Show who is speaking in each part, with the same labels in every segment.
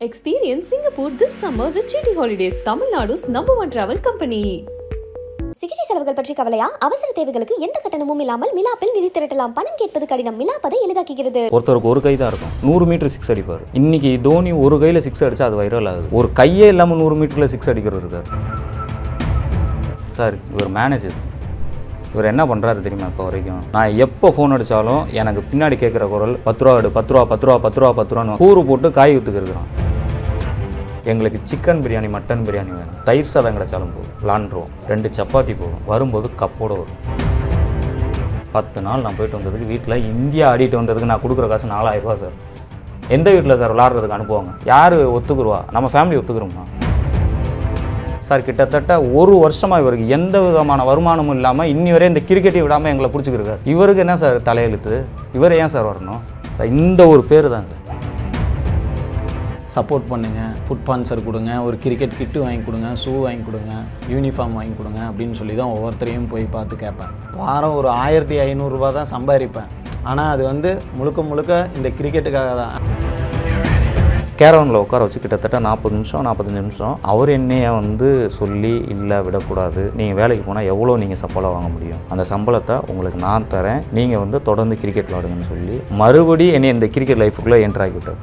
Speaker 1: Experience Singapore this summer with Chitty Holidays, Tamil Nadu's #1 travel company.
Speaker 2: சிகிச்சை செலவுகள் பற்றி கவலையா? அவசர தேவைகளுக்கு எந்த கட்டணமும் இல்லாமல் மிலாப்பில் நிதி திரட்டலாம். பணம் கேட்பது கடினம், மிலாப்பதை எளிதாக்குகிறது.
Speaker 3: ஒருத்தருக்கு ஒரு கை தான் இருக்கும், 100 மீட்டர் சிக்ஸ் அடிப்பார். இன்னைக்கு தோனி ஒரு கையில் சிக்ஸ் அடிச்சா அது வைரல் ஆகுது. ஒரு கையே இல்லாமல் 100 மீட்டரில் சிக்ஸ் அடிக்கிறது இருக்கார். சார் இவர் மேனேஜர், இவர் என்ன பண்ணுறாரு தெரியுமா? இப்போ வரைக்கும் நான் எப்போ ஃபோன் அடித்தாலும் எனக்கு பின்னாடி கேட்குற குரல் 10 ரூபா எடு, 10 ரூபா 10 ரூபா 10 ரூபா 10 ரூபான்னு கூறு போட்டு காய் விற்றுக்கு இருக்கிறான். எங்களுக்கு சிக்கன் பிரியாணி மட்டன் பிரியாணி வேணும், தயிர் சாதம் கிடைச்சாலும் போதும், விளாண்டுருவோம். 2 சப்பாத்தி போதும், வரும்போது கப்போடு வரும். 10 நாள் நான் போயிட்டு வந்ததுக்கு வீட்டில் இந்தியா ஆடிட்டு வந்ததுக்கு நான் கொடுக்குற காசு 4000 ரூபா சார். எந்த வீட்டில் சார் விளாட்றதுக்கு அனுப்புவாங்க? யார் ஒத்துக்குருவா? நம்ம ஃபேமிலி ஒத்துக்குறோமா சார்? கிட்டத்தட்ட ஒரு வருஷமாக இவருக்கு எந்த விதமான வருமானமும் இல்லாமல் இன்னி வரை இந்த கிரிக்கெட்டை விடாமல் எங்களை பிடிச்சிக்கிருக்காரு. இவருக்கு என்ன சார் தலையெழுத்து? இவர் ஏன் சார் வரணும் சார்? இந்த ஒரு பேர் தான் சார்.
Speaker 4: சப்போர்ட் பண்ணுங்கள், ஃபுட் ஸ்பான்சர் கொடுங்க, ஒரு கிரிக்கெட் கிட்டு வாங்கி கொடுங்க, ஷூ வாங்கி கொடுங்க, யூனிஃபார்ம் வாங்கி கொடுங்க அப்படின்னு சொல்லி தான் ஒவ்வொருத்தரையும் போய் பார்த்து கேட்பேன். வாரம் ஒரு 1500 ரூபா தான் சம்பாதிப்பேன். ஆனால் அது முழுக்க முழுக்க இந்த கிரிக்கெட்டுக்காக தான்.
Speaker 3: கேரவனில் உட்கார வச்சு கிட்டத்தட்ட 40 நிமிஷம் 45 நிமிஷம் அவர் என்னைய சொல்லி இல்லை விடக்கூடாது, நீங்கள் வேலைக்கு போனால் எவ்வளோ நீங்கள் சம்பளம் வாங்க முடியும், அந்த சம்பளத்தை உங்களுக்கு நான் தரேன், நீங்கள் தொடர்ந்து கிரிக்கெட் விளாடுங்கன்னு சொல்லி மறுபடியும் என்னை இந்த கிரிக்கெட் லைஃபுக்குள்ளே என்ட்ராகி விட்டார்.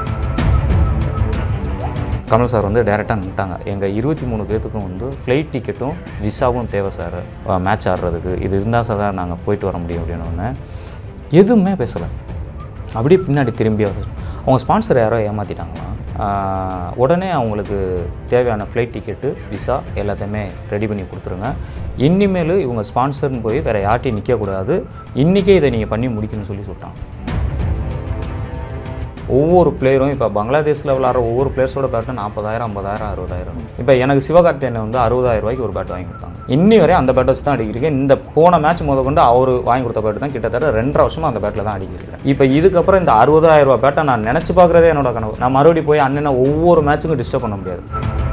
Speaker 3: கமல் சார் டைரெக்டாக நின்ட்டாங்க. எங்கள் 23 பேர்த்துக்கும் ஃப்ளைட் டிக்கெட்டும் விசாவும் தேவை சார் மேட்ச் ஆடுறதுக்கு, இது இருந்தால் சார் தான் நாங்கள் போயிட்டு வர முடியும் அப்படின்னு. எதுவுமே பேசலை. அப்படியே பின்னாடி திரும்பி அவங்க ஸ்பான்சர் யாரோ ஏமாற்றிட்டாங்களாம். உடனே அவங்களுக்கு தேவையான ஃப்ளைட் டிக்கெட்டு விசா எல்லாத்தையுமே ரெடி பண்ணி கொடுத்துருங்க, இனிமேல் இவங்க ஸ்பான்சர்னு போய் வேறு யார்ட்டையும் நிற்கக்கூடாது, இன்றைக்கே இதை நீங்கள் பண்ணி முடிக்கணும்னு சொல்லிட்டாங்க. ஒவ்வொரு பிளேயரும் இப்போ பங்களாதேஷில் விளாட்ற ஒவ்வொரு பிளேயர்ஸோட பேட்டு 40,000 50,000 60,000. இப்போ எனக்கு சிவகார்த்தியனை 60,000 ரூபாய்க்கு ஒரு பேட் வாங்கி கொடுத்தாங்க. இன்னி வரை அந்த பேட்டை வச்சு தான் அடிக்கிறேன். இந்த போன மேட்ச் கொண்டு அவர் வாங்கி கொடுத்த பேட்டு தான் கிட்டத்தட்ட 2.5 வருஷமாக அந்த பேட்டில் தான் அடிக்கிறேன். இப்போ இதுக்கப்புறம் இந்த 60,000 ரூபா பேட்டை நான் நினச்சி பார்க்குறதே என்னோட கனவு. நான் மறுபடியும் போய் அண்ணனை ஒவ்வொரு மேட்சுக்கும் டிஸ்டர்ப் பண்ண முடியாது.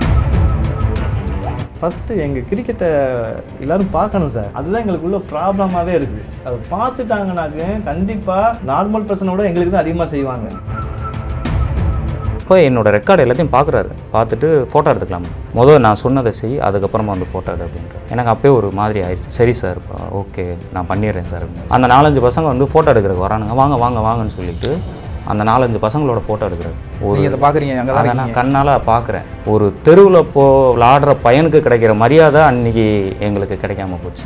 Speaker 5: ஃபஸ்ட்டு எங்கள் கிரிக்கெட்டை எல்லோரும் பார்க்கணும் சார், அதுதான் எங்களுக்குள்ள ப்ராப்ளமாகவே இருக்குது. அதை பார்த்துட்டாங்கனாக்க கண்டிப்பாக நார்மல் பர்சனோட எங்களுக்கு தான் அதிகமாக செய்வாங்க.
Speaker 3: இப்போ என்னோடய ரெக்கார்டு எல்லாத்தையும் பார்க்குறாரு, பார்த்துட்டு ஃபோட்டோ எடுத்துக்கலாம், முதல்ல நான் சொன்னதை செய், அதுக்கப்புறமா ஃபோட்டோ எடு அப்படின்ற. எனக்கு அப்போயே ஒரு மாதிரி ஆயிடுச்சு. சரி சார் ஓகே நான் பண்ணிடுறேன் சார் அப்படின்னு. அந்த 4-5 பசங்க ஃபோட்டோ எடுக்கிறதுக்கு வரானுங்க, வாங்க வாங்க வாங்கன்னு சொல்லிட்டு அந்த 4-5 பசங்களோட ஃபோட்டோ எடுக்கிறாரு. இதை பார்க்குறீங்க, அதை நான் கண்ணால் பார்க்குறேன். ஒரு தெருவில் விளாடுற பையனுக்கு கிடைக்கிற மரியாதை அன்றைக்கி எங்களுக்கு கிடைக்காம போச்சு.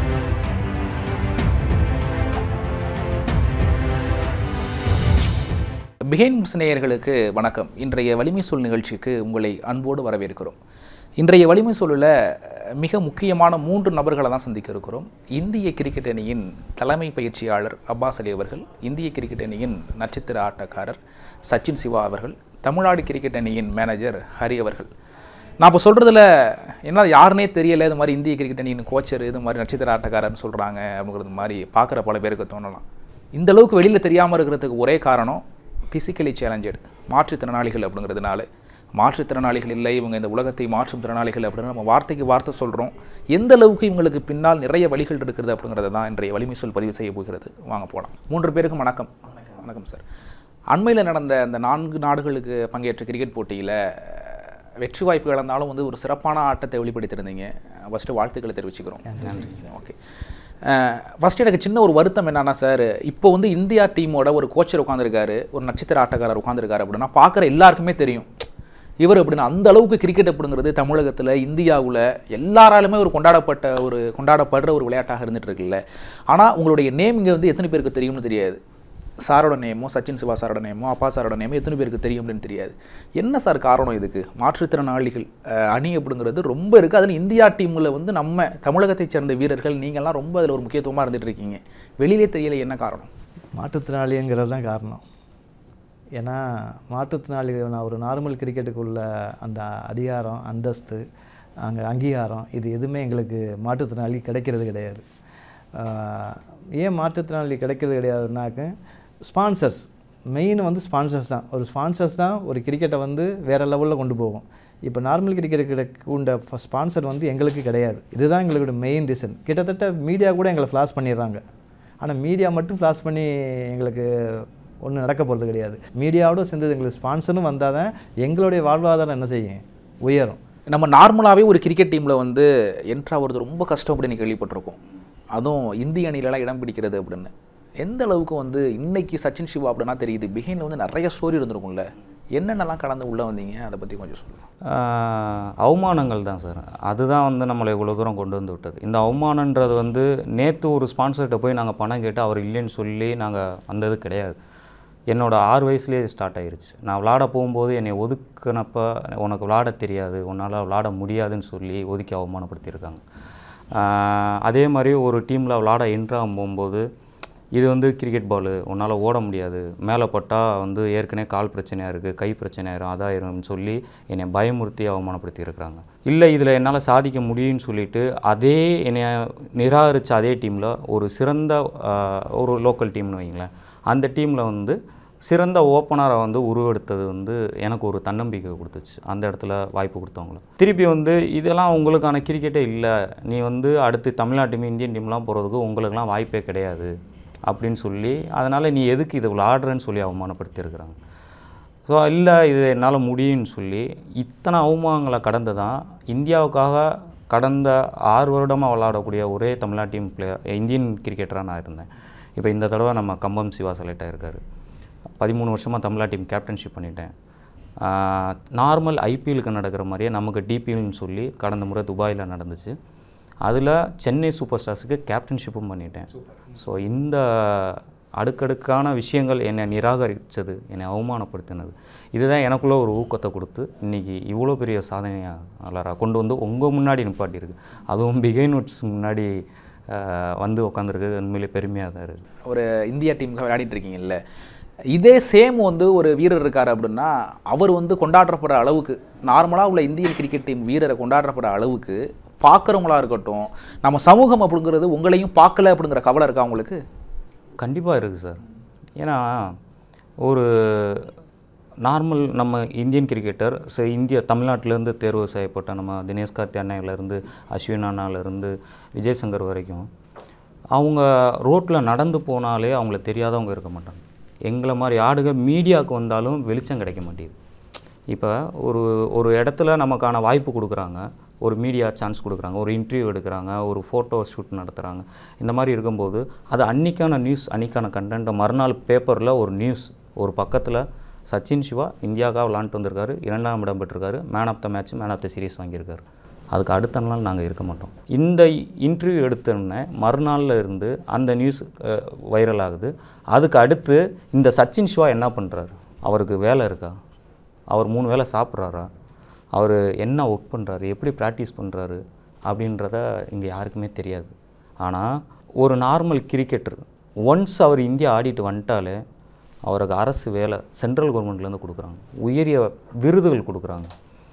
Speaker 6: பிஹைண்ட்வுட்ஸ் நேயர்களுக்கு வணக்கம். இன்றைய வலிமை சொல் நிகழ்ச்சிக்கு உங்களை அன்போடு வரவேற்கிறோம். இன்றைய வலிமை சொல்லில் மிக முக்கியமான 3 நபர்களை தான் சந்திக்க இருக்கிறோம். இந்திய கிரிக்கெட் அணியின் தலைமை பயிற்சியாளர் அப்பாஸ் அலி அவர்கள், இந்திய கிரிக்கெட் அணியின் நட்சத்திர ஆட்டக்காரர் சச்சின் சிவா அவர்கள், தமிழ்நாடு கிரிக்கெட் அணியின் மேனேஜர் ஹரி அவர்கள். நான் இப்போ சொல்கிறதுல என்ன யாருன்னே தெரியலை, இது மாதிரி இந்திய கிரிக்கெட் அணியின் கோச்சர், இது மாதிரி நட்சத்திர ஆட்டக்காரர்னு சொல்கிறாங்க அப்படிங்கிறது மாதிரி பார்க்குற பல பேருக்கு தோணலாம். இந்தளவுக்கு வெளியில் தெரியாமல் இருக்கிறதுக்கு ஒரே காரணம் ஃபிசிக்கலி சேலஞ்சடு, மாற்றுத்திறனாளிகள் அப்படிங்கிறதுனால. மாற்றுத்திறனாளிகள் இல்லை, இவங்க இந்த உலகத்தை மாற்றும் திறனாளிகள் அப்படின்னு நம்ம வார்த்தைக்கு வார்த்தை சொல்கிறோம். எந்த அளவுக்கு இவங்களுக்கு பின்னால் நிறைய வழிகள் இருக்கிறது அப்படிங்கிறத தான் இன்றைய வலிமை சொல் பதிவு செய்ய போகிறது. வாங்க போகலாம். 3 பேருக்கும் வணக்கம். வணக்கம் சார். அண்மையில் நடந்த அந்த 4 நாடுகளுக்கு பங்கேற்ற கிரிக்கெட் போட்டியில் வெற்றி வாய்ப்பு இழந்தாலும் ஒரு சிறப்பான ஆட்டத்தை வெளிப்படுத்தியிருந்தீங்க. ஃபஸ்ட்டு வாழ்த்துக்களை தெரிவிச்சுக்கிறோம். நன்றி. ஓகே, ஃபஸ்ட்டு எனக்கு சின்ன ஒரு வருத்தம் என்னன்னா சார், இப்போ இந்தியா டீமோட ஒரு கோச்சர் உட்காந்துருக்காரு, ஒரு நட்சத்திர ஆட்டக்காரர் உட்காந்துருக்காரு அப்படின்னா பார்க்குற எல்லாருக்குமே தெரியும் இவர் அப்படின்னா அந்த அளவுக்கு கிரிக்கெட் அப்படிங்கிறது தமிழகத்தில் இந்தியாவில் எல்லாராலுமே கொண்டாடப்படுற ஒரு விளையாட்டாக இருந்துகிட்டு இருக்குல்ல. ஆனால் உங்களுடைய நேம் இங்கே எத்தனை பேருக்கு தெரியும்னு தெரியாது. சாரோட நேமோ, சச்சின் சிவா சாரோட நேமோ, அப்பா சாரோட நேமோ எத்தனை பேருக்கு தெரியும் அப்படின்னு தெரியாது. என்ன சார் காரணம் இதுக்கு? மாற்றுத்திறனாளிகள் அணி அப்படிங்கிறது ரொம்ப இருக்குது. அதில் இந்தியா டீமில் நம்ம தமிழகத்தை சேர்ந்த வீரர்கள் நீங்கள்லாம் ரொம்ப அதில் ஒரு முக்கியத்துவமாக இருந்துகிட்டு இருக்கீங்க. வெளியிலே தெரியலை, என்ன காரணம்?
Speaker 5: மாற்றுத்திறனாளிங்கிறது தான் காரணம். ஏன்னா மாற்றுத்திறனாளிகள் ஒரு நார்மல் கிரிக்கெட்டுக்குள்ள அந்த அதிகாரம், அந்தஸ்து, அங்கே அங்கீகாரம் இது எதுவுமே எங்களுக்கு மாற்றுத்திறனாளி கிடைக்கிறது கிடையாது. ஏன் மாற்றுத்திறனாளி கிடைக்கிறது கிடையாதுனாக்க ஸ்பான்சர்ஸ் மெயின் ஸ்பான்சர்ஸ் தான். ஒரு ஸ்பான்சர்ஸ் தான் ஒரு கிரிக்கெட்டை வேறு லெவலில் கொண்டு போகும். இப்போ நார்மல் கிரிக்கெட்டுக்கு உண்ட ஸ்பான்சர் எங்களுக்கு கிடையாது. இதுதான் எங்களோட மெயின் ரீசன். கிட்டத்தட்ட மீடியா கூட எங்களை ஃப்ளாஷ் பண்ணிடுறாங்க. ஆனால் மீடியா மட்டும் ஃப்ளாஷ் பண்ணி எங்களுக்கு ஒன்றும் நடக்க போகிறது கிடையாது. மீடியாவோடு சேர்ந்து எங்களுக்கு ஸ்பான்சரும் வந்தால் தான் எங்களுடைய வாழ்வாதாரம் என்ன செய்யும், உயரும்.
Speaker 6: நம்ம நார்மலாகவே ஒரு கிரிக்கெட் டீமில் வந்து என்ட்ரா வருது ரொம்ப கஷ்டம் அப்படின்னு கேள்விப்பட்டிருக்கோம். அதுவும் இந்திய அணிலலாம் இடம் பிடிக்கிறது அப்படின்னு. எந்த அளவுக்கு வந்து இன்னைக்கு சச்சின் சிவா அப்படின்னா தெரியுது, பிஹைண்டில் வந்து நிறைய ஸ்டோரி இருந்திருக்கும்ல, என்னென்னலாம் கடந்து உள்ளே வந்தீங்க, அதை பற்றி கொஞ்சம் சொல்லுங்கள்.
Speaker 3: அவமானங்கள் தான் சார், அதுதான் வந்து நம்மளை இவ்வளோ தூரம் கொண்டு வந்து விட்டது. இந்த அவமானன்றது வந்து நேற்று ஒரு ஸ்பான்சர்கிட்ட போய் நாங்கள் பணம் கேட்டு அவர் இல்லைன்னு சொல்லி நாங்கள் வந்தது கிடையாது. என்னோடய 6 வயசுலேயே ஸ்டார்ட் ஆகிருச்சு. நான் விளாட போகும்போது என்னை ஒதுக்குனப்போ உனக்கு விளாட தெரியாது, உன்னால் விளாட முடியாதுன்னு சொல்லி ஒதுக்கி அவமானப்படுத்தியிருக்காங்க. அதே மாதிரி ஒரு டீமில் விளாட என்ட்ராகும் போகும்போது இது வந்து கிரிக்கெட் பாலு, உன்னால் ஓட முடியாது, மேலே பட்டால் வந்து ஏற்கனவே கால் பிரச்சனையாக இருக்குது, கை பிரச்சனையாயிரும், அதாயிரும்னு சொல்லி என்னை பயமுறுத்தி அவமானப்படுத்தியிருக்கிறாங்க. இல்லை இதில் என்னால் சாதிக்க முடியும்னு சொல்லிவிட்டு அதே என்னை நிராகரித்த அதே டீமில் ஒரு சிறந்த ஒரு லோக்கல் டீம்னு வைங்களேன், அந்த டீமில் வந்து சிறந்த ஓப்பனரை வந்து உருவெடுத்தது வந்து எனக்கு ஒரு தன்னம்பிக்கை கொடுத்துச்சு. அந்த இடத்துல வாய்ப்பு கொடுத்தவங்கள திருப்பி வந்து இதெல்லாம் உங்களுக்கான கிரிக்கெட்டே இல்லை, நீ வந்து அடுத்து தமிழ்நாட்டு டீம் இந்தியன் டீம்லாம் போகிறதுக்கு உங்களுக்கெல்லாம் வாய்ப்பே கிடையாது அப்படின்னு சொல்லி, அதனால் நீ எதுக்கு இது விளாடுறேன்னு சொல்லி அவமானப்படுத்தியிருக்கிறாங்க. ஸோ இல்லை இது என்னால் முடியும்னு சொல்லி இத்தனை அவமானங்களை கடந்து தான் இந்தியாவுக்காக கடந்த 6 வருடமாக விளாடக்கூடிய ஒரே தமிழ்நாட்டு டீம் இந்தியன் கிரிக்கெட்டராக நான் இருந்தேன். இப்போ இந்த தடவை நம்ம கம்பம் சிவா செலக்ட் ஆகிருக்காரு. 13 வருஷமாக தமிழ்நாட்டு டீம் கேப்டன்ஷிப் பண்ணிட்டேன். நார்மல் ஐபிஎலுக்கு நடக்கிற மாதிரியே நமக்கு டிபிஎல்னு சொல்லி கடந்த முறை துபாயில் நடந்துச்சு. அதில் சென்னை சூப்பர் ஸ்டார்ஸுக்கு கேப்டன்ஷிப்பும் பண்ணிட்டேன். ஸோ இந்த அடுக்கடுக்கான விஷயங்கள் என்னை நிராகரித்தது, என்னை அவமானப்படுத்தினது, இதுதான் எனக்குள்ளே ஒரு ஊக்கத்தை கொடுத்து இன்றைக்கி இவ்வளோ பெரிய சாதனையாளராக கொண்டு வந்து உங்கள் முன்னாடி நிப்பாட்டியிருக்கு. அதுவும் பிஹைண்ட்வுட்ஸ் முன்னாடி வந்து உட்காந்துருக்கு. உண்மையிலே பெருமையாக தான் இருக்குது.
Speaker 6: ஒரு இந்தியா டீமுக்கு விளையாடிட்டு இருக்கீங்கல்ல, இதே சேம் வந்து ஒரு வீரர் இருக்கார் அப்படின்னா அவர் வந்து கொண்டாடப்படுற அளவுக்கு, நார்மலாக உள்ள இந்தியன் கிரிக்கெட் டீம் வீரரை கொண்டாடப்படுற அளவுக்கு பார்க்குறவங்களா இருக்கட்டும், நம்ம சமூகம் அப்படிங்கிறது உங்களையும் பார்க்கல அப்படிங்கிற கவலை இருக்கா உங்களுக்கு?
Speaker 3: கண்டிப்பாக இருக்குது சார். ஏன்னா ஒரு நார்மல் நம்ம இந்தியன் கிரிக்கெட்டர் தமிழ்நாட்டிலேருந்து தேர்வு செய்யப்பட்ட நம்ம தினேஷ் கார்த்தியானிலேருந்து அஸ்வின் அண்ணாலேருந்து விஜய் சங்கர் வரைக்கும் அவங்க ரோட்டில் நடந்து போனாலே அவங்கள தெரியாதவங்க இருக்க மாட்டாங்க. எங்களை மாதிரி ஆடுகள் மீடியாவுக்கு வந்தாலும் வெளிச்சம் கிடைக்க மாட்டேங்குது. இப்போ ஒரு இடத்துல நமக்கான வாய்ப்பு கொடுக்குறாங்க, ஒரு மீடியா சான்ஸ் கொடுக்குறாங்க, ஒரு இன்டர்வியூ எடுக்கிறாங்க, ஒரு ஃபோட்டோ ஷூட் நடத்துகிறாங்க. இந்த மாதிரி இருக்கும்போது அது அன்றைக்கான நியூஸ், அன்றைக்கான கண்டென்ட்டை மறுநாள் பேப்பரில் ஒரு நியூஸ், ஒரு பக்கத்தில் சச்சின் சிவா இந்தியாவுக்காக விளாண்டுட்டு வந்திருக்காரு, 2ஆம் இடம் பெற்றிருக்காரு, man of the match, man of the series வாங்கியிருக்காரு. அதுக்கு அடுத்த நாள் நாங்கள் இருக்க மாட்டோம். இந்த இன்டர்வியூ எடுத்தோடனே மறுநாளில் இருந்து அந்த நியூஸ் வைரல் ஆகுது. அதுக்கு அடுத்து இந்த சச்சின் சிவா என்ன பண்ணுறாரு, அவருக்கு வேலை இருக்கா, அவர் 3 வேளை சாப்பிட்றாரா, அவர் என்ன ஒர்க் பண்ணுறாரு, எப்படி ப்ராக்டிஸ் பண்ணுறாரு அப்படின்றத இங்கே யாருக்குமே தெரியாது. ஆனால் ஒரு நார்மல் கிரிக்கெட்டர் ஒன்ஸ் அவர் இந்தியா ஆடிட்டு வந்துட்டாலே அவருக்கு அரசு வேலை சென்ட்ரல் கவர்மெண்ட்லேருந்து கொடுக்குறாங்க, உயரிய விருதுகள் கொடுக்குறாங்க.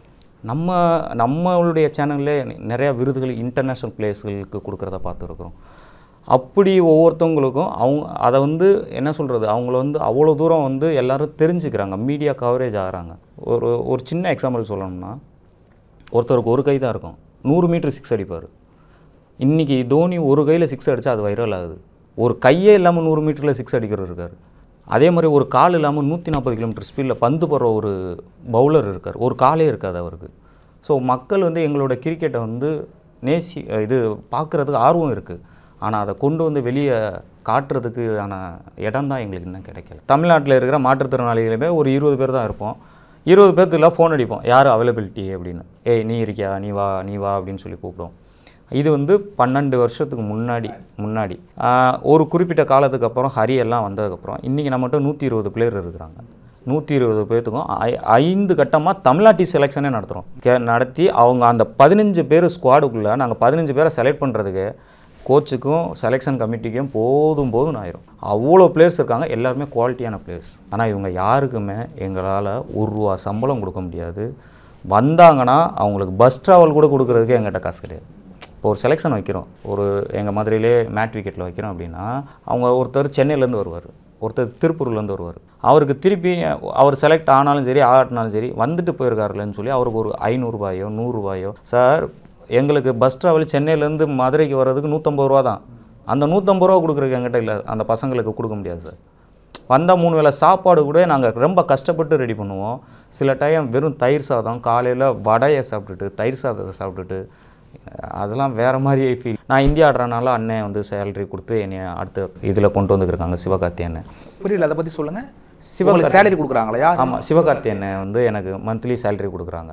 Speaker 3: நம்மளுடைய சேனல்லே நிறையா விருதுகள் இன்டர்நேஷ்னல் பிளேயர்ஸ்களுக்கு கொடுக்குறத பார்த்துருக்குறோம். அப்படி ஒவ்வொருத்தவங்களுக்கும் அதை வந்து என்ன சொல்கிறது, அவங்கள வந்து அவ்வளோ தூரம் வந்து எல்லோரும் தெரிஞ்சுக்கிறாங்க, மீடியா கவரேஜ் ஆகிறாங்க. ஒரு சின்ன எக்ஸாம்பிள் சொல்லணும்னா, ஒருத்தருக்கு ஒரு கை தான் இருக்கும், 100 மீட்டர் 6 அடிப்பார். இன்றைக்கி தோனி ஒரு கையில் 6 அடித்தா அது வைரல் ஆகுது. ஒரு கையே இல்லாமல் 100 மீட்டரில் 6 அடிக்கிறது இருக்கார். அதே மாதிரி ஒரு கால் இல்லாமல் 140 கிலோமீட்டர் ஸ்பீடில் பந்து போடுற ஒரு பவுலர் இருக்கார், ஒரு காலே இருக்காது அவருக்கு. ஸோ மக்கள் வந்து எங்களோட கிரிக்கெட்டை வந்து இது பார்க்குறதுக்கு ஆர்வம் இருக்குது. ஆனால் அதை கொண்டு வந்து வெளியே காட்டுறதுக்கான இடம் தான் எங்களுக்கு இன்னும் கிடைக்கல. தமிழ்நாட்டில் இருக்கிற மாற்றுத்திறனாளிகளுமே ஒரு 20 பேர் தான் இருப்போம். 20 பேர்த்துக்குலாம் ஃபோன் அடிப்போம், யார் அவைலபிலிட்டி அப்படின்னு. நீ இருக்கியா, நீ வா அப்படின்னு சொல்லி கூப்பிடுவோம். இது வந்து 12 வருஷத்துக்கு முன்னாடி ஒரு குறிப்பிட்ட காலத்துக்கு அப்புறம் ஹரி எல்லாம் வந்ததுக்கப்புறம் இன்றைக்கி நம்மகிட்ட 120 பிளேயர் இருக்கிறாங்க. 120 பேர்த்துக்கும் 5 கட்டமாக தமிழ்நாட்டு செலெக்ஷனே நடத்தி அவங்க அந்த 15 பேர் ஸ்குவாடுக்குள்ளே நாங்கள் 15 பேரை செலக்ட் பண்ணுறதுக்கு கோச்சுக்கும் செலெக்ஷன் கமிட்டிக்கும் போதும் ஆயிரும். அவ்வளோ பிளேயர்ஸ் இருக்காங்க, எல்லாருமே குவாலிட்டியான பிளேயர்ஸ். ஆனால் இவங்க யாருக்குமே எங்களால் ₹1 சம்பளம் கொடுக்க முடியாது. வந்தாங்கன்னா அவங்களுக்கு பஸ் ட்ராவல் கூட கொடுக்குறதுக்கு எங்கிட்ட காசு கிடையாது. இப்போ ஒரு செலெக்ஷன் வைக்கிறோம், எங்கள் மதுரையிலே மேட் விக்கெட்டில் வைக்கிறோம் அப்படின்னா அவங்க ஒருத்தர் சென்னையிலேருந்து வருவார், ஒருத்தர் திருப்பூர்லேருந்து வருவார். அவருக்கு திருப்பி அவர் செலக்ட் ஆனாலும் சரி ஆகினாலும் சரி வந்துட்டு போயிருக்காருலன்னு சொல்லி அவருக்கு ஒரு ₹500 ₹100 சார். எங்களுக்கு பஸ் ட்ராவல் சென்னையிலேருந்து மதுரைக்கு வர்றதுக்கு ₹150 தான். அந்த ₹150 கொடுக்குறதுக்கு எங்கிட்ட இல்லை, அந்த பசங்களுக்கு கொடுக்க முடியாது சார். வந்தால் 3 வேளை சாப்பாடு கூட நாங்கள் ரொம்ப கஷ்டப்பட்டு ரெடி பண்ணுவோம். சில டைம் வெறும் தயிர் சாதம், காலையில் வடையை சாப்பிட்டுட்டு தயிர் சாதத்தை சாப்பிட்டுட்டு அதெல்லாம் வேறு மாதிரியே ஃபீல். நான் இந்தியா ஆடுறனால அண்ணன் வந்து சேலரி கொடுத்து என்னை அடுத்த இதில் கொண்டு வந்துருக்காங்க, சிவகார்த்தி அண்ணன்.
Speaker 6: புரியல, அதை பற்றி சொல்லுங்கள்.
Speaker 3: சிவகார்த்தி
Speaker 6: சேலரி கொடுக்குறாங்களா?
Speaker 3: ஆமாம், சிவகார்த்தி அண்ணன் வந்து எனக்கு மந்த்லி சேலரி கொடுக்குறாங்க.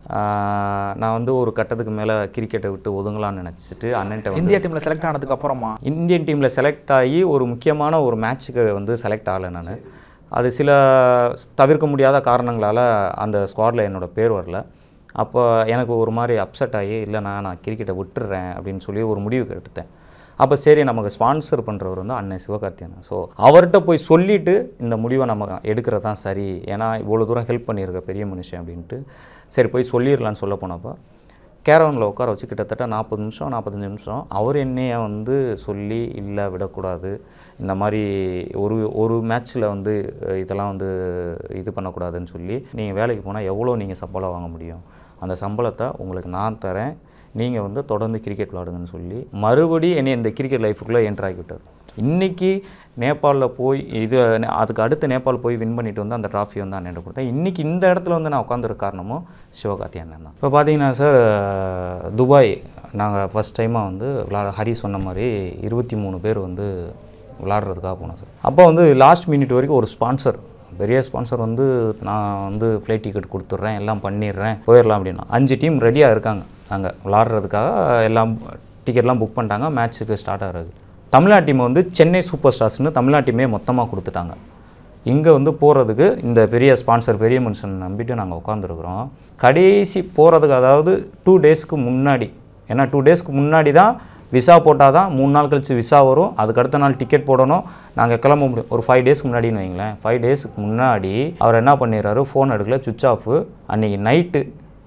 Speaker 3: நான் வந்து ஒரு கட்டத்துக்கு மேலே கிரிக்கெட்டை விட்டு ஒதுங்கலாம்னு நினச்சிட்டு அண்ணன்ட்ட
Speaker 6: இந்தியா டீமில் செலக்ட் ஆனதுக்கு அப்புறமா
Speaker 3: இந்தியன் டீமில் செலக்ட் ஆகி ஒரு முக்கியமான ஒரு மேட்ச்சுக்கு வந்து செலக்ட் ஆகலை நான். அது சில தவிர்க்க முடியாத காரணங்களால் அந்த ஸ்குவாடில் என்னோடய பேர் வரல. அப்போ எனக்கு ஒரு மாதிரி அப்செட் ஆகி இல்லைண்ணா நான் கிரிக்கெட்டை விட்டுறேன் அப்படின்னு சொல்லி ஒரு முடிவுக்கு எடுத்துட்டேன். அப்போ சரி நமக்கு ஸ்பான்சர் பண்ணுறவர் வந்து அண்ணன் சிவகார்த்தி அண்ணன். ஸோ அவர்கிட்ட போய் சொல்லிவிட்டு இந்த முடிவை நம்ம எடுக்கிறது தான் சரி, ஏன்னா இவ்வளோ தூரம் ஹெல்ப் பண்ணியிருக்க பெரிய மனுஷன் அப்படின்ட்டு சரி போய் சொல்லிடலான்னு சொல்ல போனப்போ கேரவனில் உட்கார வச்சு கிட்டத்தட்ட 40 நிமிஷம் 45 நிமிஷம் அவர் என்னையை வந்து சொல்லி இல்லை விடக்கூடாது, இந்த மாதிரி ஒரு மேட்ச்சில் வந்து இதெல்லாம் வந்து இது பண்ணக்கூடாதுன்னு சொல்லி நீங்கள் வேலைக்கு போனால் எவ்வளோ நீங்கள் சம்பளம் வாங்க முடியும், அந்த சம்பளத்தை உங்களுக்கு நான் தரேன், நீங்கள் வந்து தொடர்ந்து கிரிக்கெட் விளாடுங்கன்னு சொல்லி மறுபடியும் என்னை இந்த கிரிக்கெட் லைஃபுக்குள்ளே என்ட்ராகி விட்டார். இன்றைக்கி நேபாளில் போய் அதுக்கு அடுத்து நேபாள் போய் வின் பண்ணிட்டு வந்து அந்த ட்ராஃபி வந்து அண்ணன் கொடுத்தேன். இன்றைக்கி இந்த இடத்துல வந்து நான் உட்காந்துருக்க காரணமும் சிவகார்த்தி அண்ணன் தான். இப்போ பார்த்தீங்கன்னா சார், துபாய் நாங்கள் ஃபஸ்ட் டைமாக வந்து ஹரி சொன்ன மாதிரி 23 பேர் வந்து விளாட்றதுக்காக போனோம் சார். அப்போ வந்து லாஸ்ட் மினிட் வரைக்கும் ஒரு ஸ்பான்சர், பெரிய ஸ்பான்சர் வந்து நான் வந்து ஃப்ளைட் டிக்கெட் கொடுத்துட்றேன், எல்லாம் பண்ணிடுறேன், போயிடலாம் அப்படின்னா 5 டீம் ரெடியாக இருக்காங்க. நாங்கள் விளாட்றதுக்காக எல்லாம் டிக்கெட்லாம் புக் பண்ணிட்டாங்க, மேட்ச்சுக்கு ஸ்டார்ட் ஆகிறது. தமிழ்நாடு டீம் வந்து சென்னை சூப்பர் ஸ்டார்ஸ்னு தமிழ்நாடு டீமே மொத்தமாக கொடுத்துட்டாங்க. இங்கே வந்து போகிறதுக்கு இந்த பெரிய ஸ்பான்சர் பெரிய மனுஷன் நம்பிட்டு நாங்கள் உட்காந்துருக்குறோம். கடைசி போகிறதுக்கு அதாவது 2 டேஸ்க்கு முன்னாடி, ஏன்னா 2 டேஸ்க்கு முன்னாடி தான் விசா போட்டால் தான் 3 நாள் கழித்து விசா வரும், அதுக்கு அடுத்த நாள் டிக்கெட் போடணும், நாங்கள் கிளம்ப முடியும். ஒரு 5 டேஸ்க்கு முன்னாடின்னு வைங்களேன். 5 டேஸ்க்கு முன்னாடி அவர் என்ன பண்ணிடுறாரு, ஃபோன் எடுக்கல, சுவிட்ச் ஆஃபு. அன்றைக்கி நைட்டு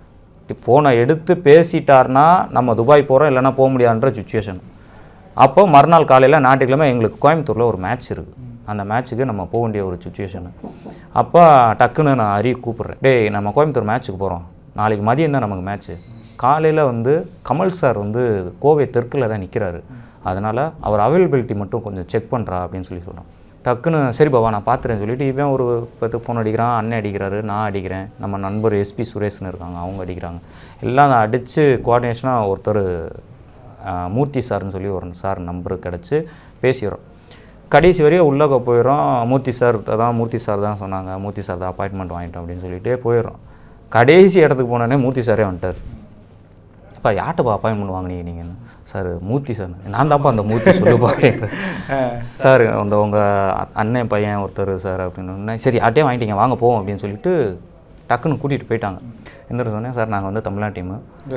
Speaker 3: ஃபோனை எடுத்து பேசிட்டார்னா நம்ம துபாய் போகிறோம், இல்லைனா போக முடியாதுன்ற சுச்சுவேஷன். அப்போ மறுநாள் காலையில் ஞாயிற்றுக்கிழமை எங்களுக்கு கோயம்புத்தூரில் ஒரு மேட்ச் இருக்குது, அந்த மேட்ச்சுக்கு நம்ம போக வேண்டிய ஒரு சுச்சுவேஷனு. அப்போ டக்குன்னு நான் ஹரி கூப்பிட்றேன், டேய் நம்ம கோயம்புத்தூர் மேட்ச்சுக்கு போகிறோம், நாளைக்கு மதியம் தான் நமக்கு மேட்ச்சு. காலையில் வந்து கமல் சார் வந்து கோவை தெற்கில் தான் நிற்கிறாரு, அதனால் அவர் அவைலபிலிட்டி மட்டும் கொஞ்சம் செக் பண்ணுறா அப்படின்னு சொல்லி சொல்கிறோம். டக்குன்னு சரி பாவா நான் பார்த்துறேன்னு சொல்லிவிட்டு இவன் ஒரு 10 ஃபோன் அடிக்கிறான், அண்ணன் அடிக்கிறாரு, நான் அடிக்கிறேன், நம்ம நண்பர் எஸ்பி சுரேஷ்னு இருக்காங்க அவங்க அடிக்கிறாங்க, எல்லாம் அடித்து கோஆர்டினேஷனாக ஒருத்தர் மூர்த்தி சார்னு சொல்லி ஒரு சார் நம்பரு கிடச்சி பேசிடுறோம். கடைசி வரையும் உள்ளே போயிடும். மூர்த்தி சார் தான் சொன்னாங்க, மூர்த்தி சார் தான் அப்பாயின்மெண்ட் வாங்கிட்டோம் அப்படின்னு சொல்லிட்டு போயிடுறோம். கடைசி இடத்துக்கு போனோடனே மூர்த்தி சாரே வந்துட்டார். இப்போ யார்கிட்டப்பா அப்பாயின்மெண்ட் வாங்கினீங்க நீங்கள்? Sir Murthy sir. நான் தான்ப்பா அந்த மூர்த்தி சொல்லுப்பா சார், அந்த உங்கள் அண்ணன் பையன் ஒருத்தர் சார் அப்படின்னு. சரி யார்ட்டே வாங்கிட்டீங்க வாங்க போவோம் அப்படின்னு சொல்லிட்டு டக்குன்னு கூட்டிகிட்டு போயிட்டாங்க. எந்த சொன்னேன் சார் நாங்கள் வந்து தமிழ்நாடு டீமு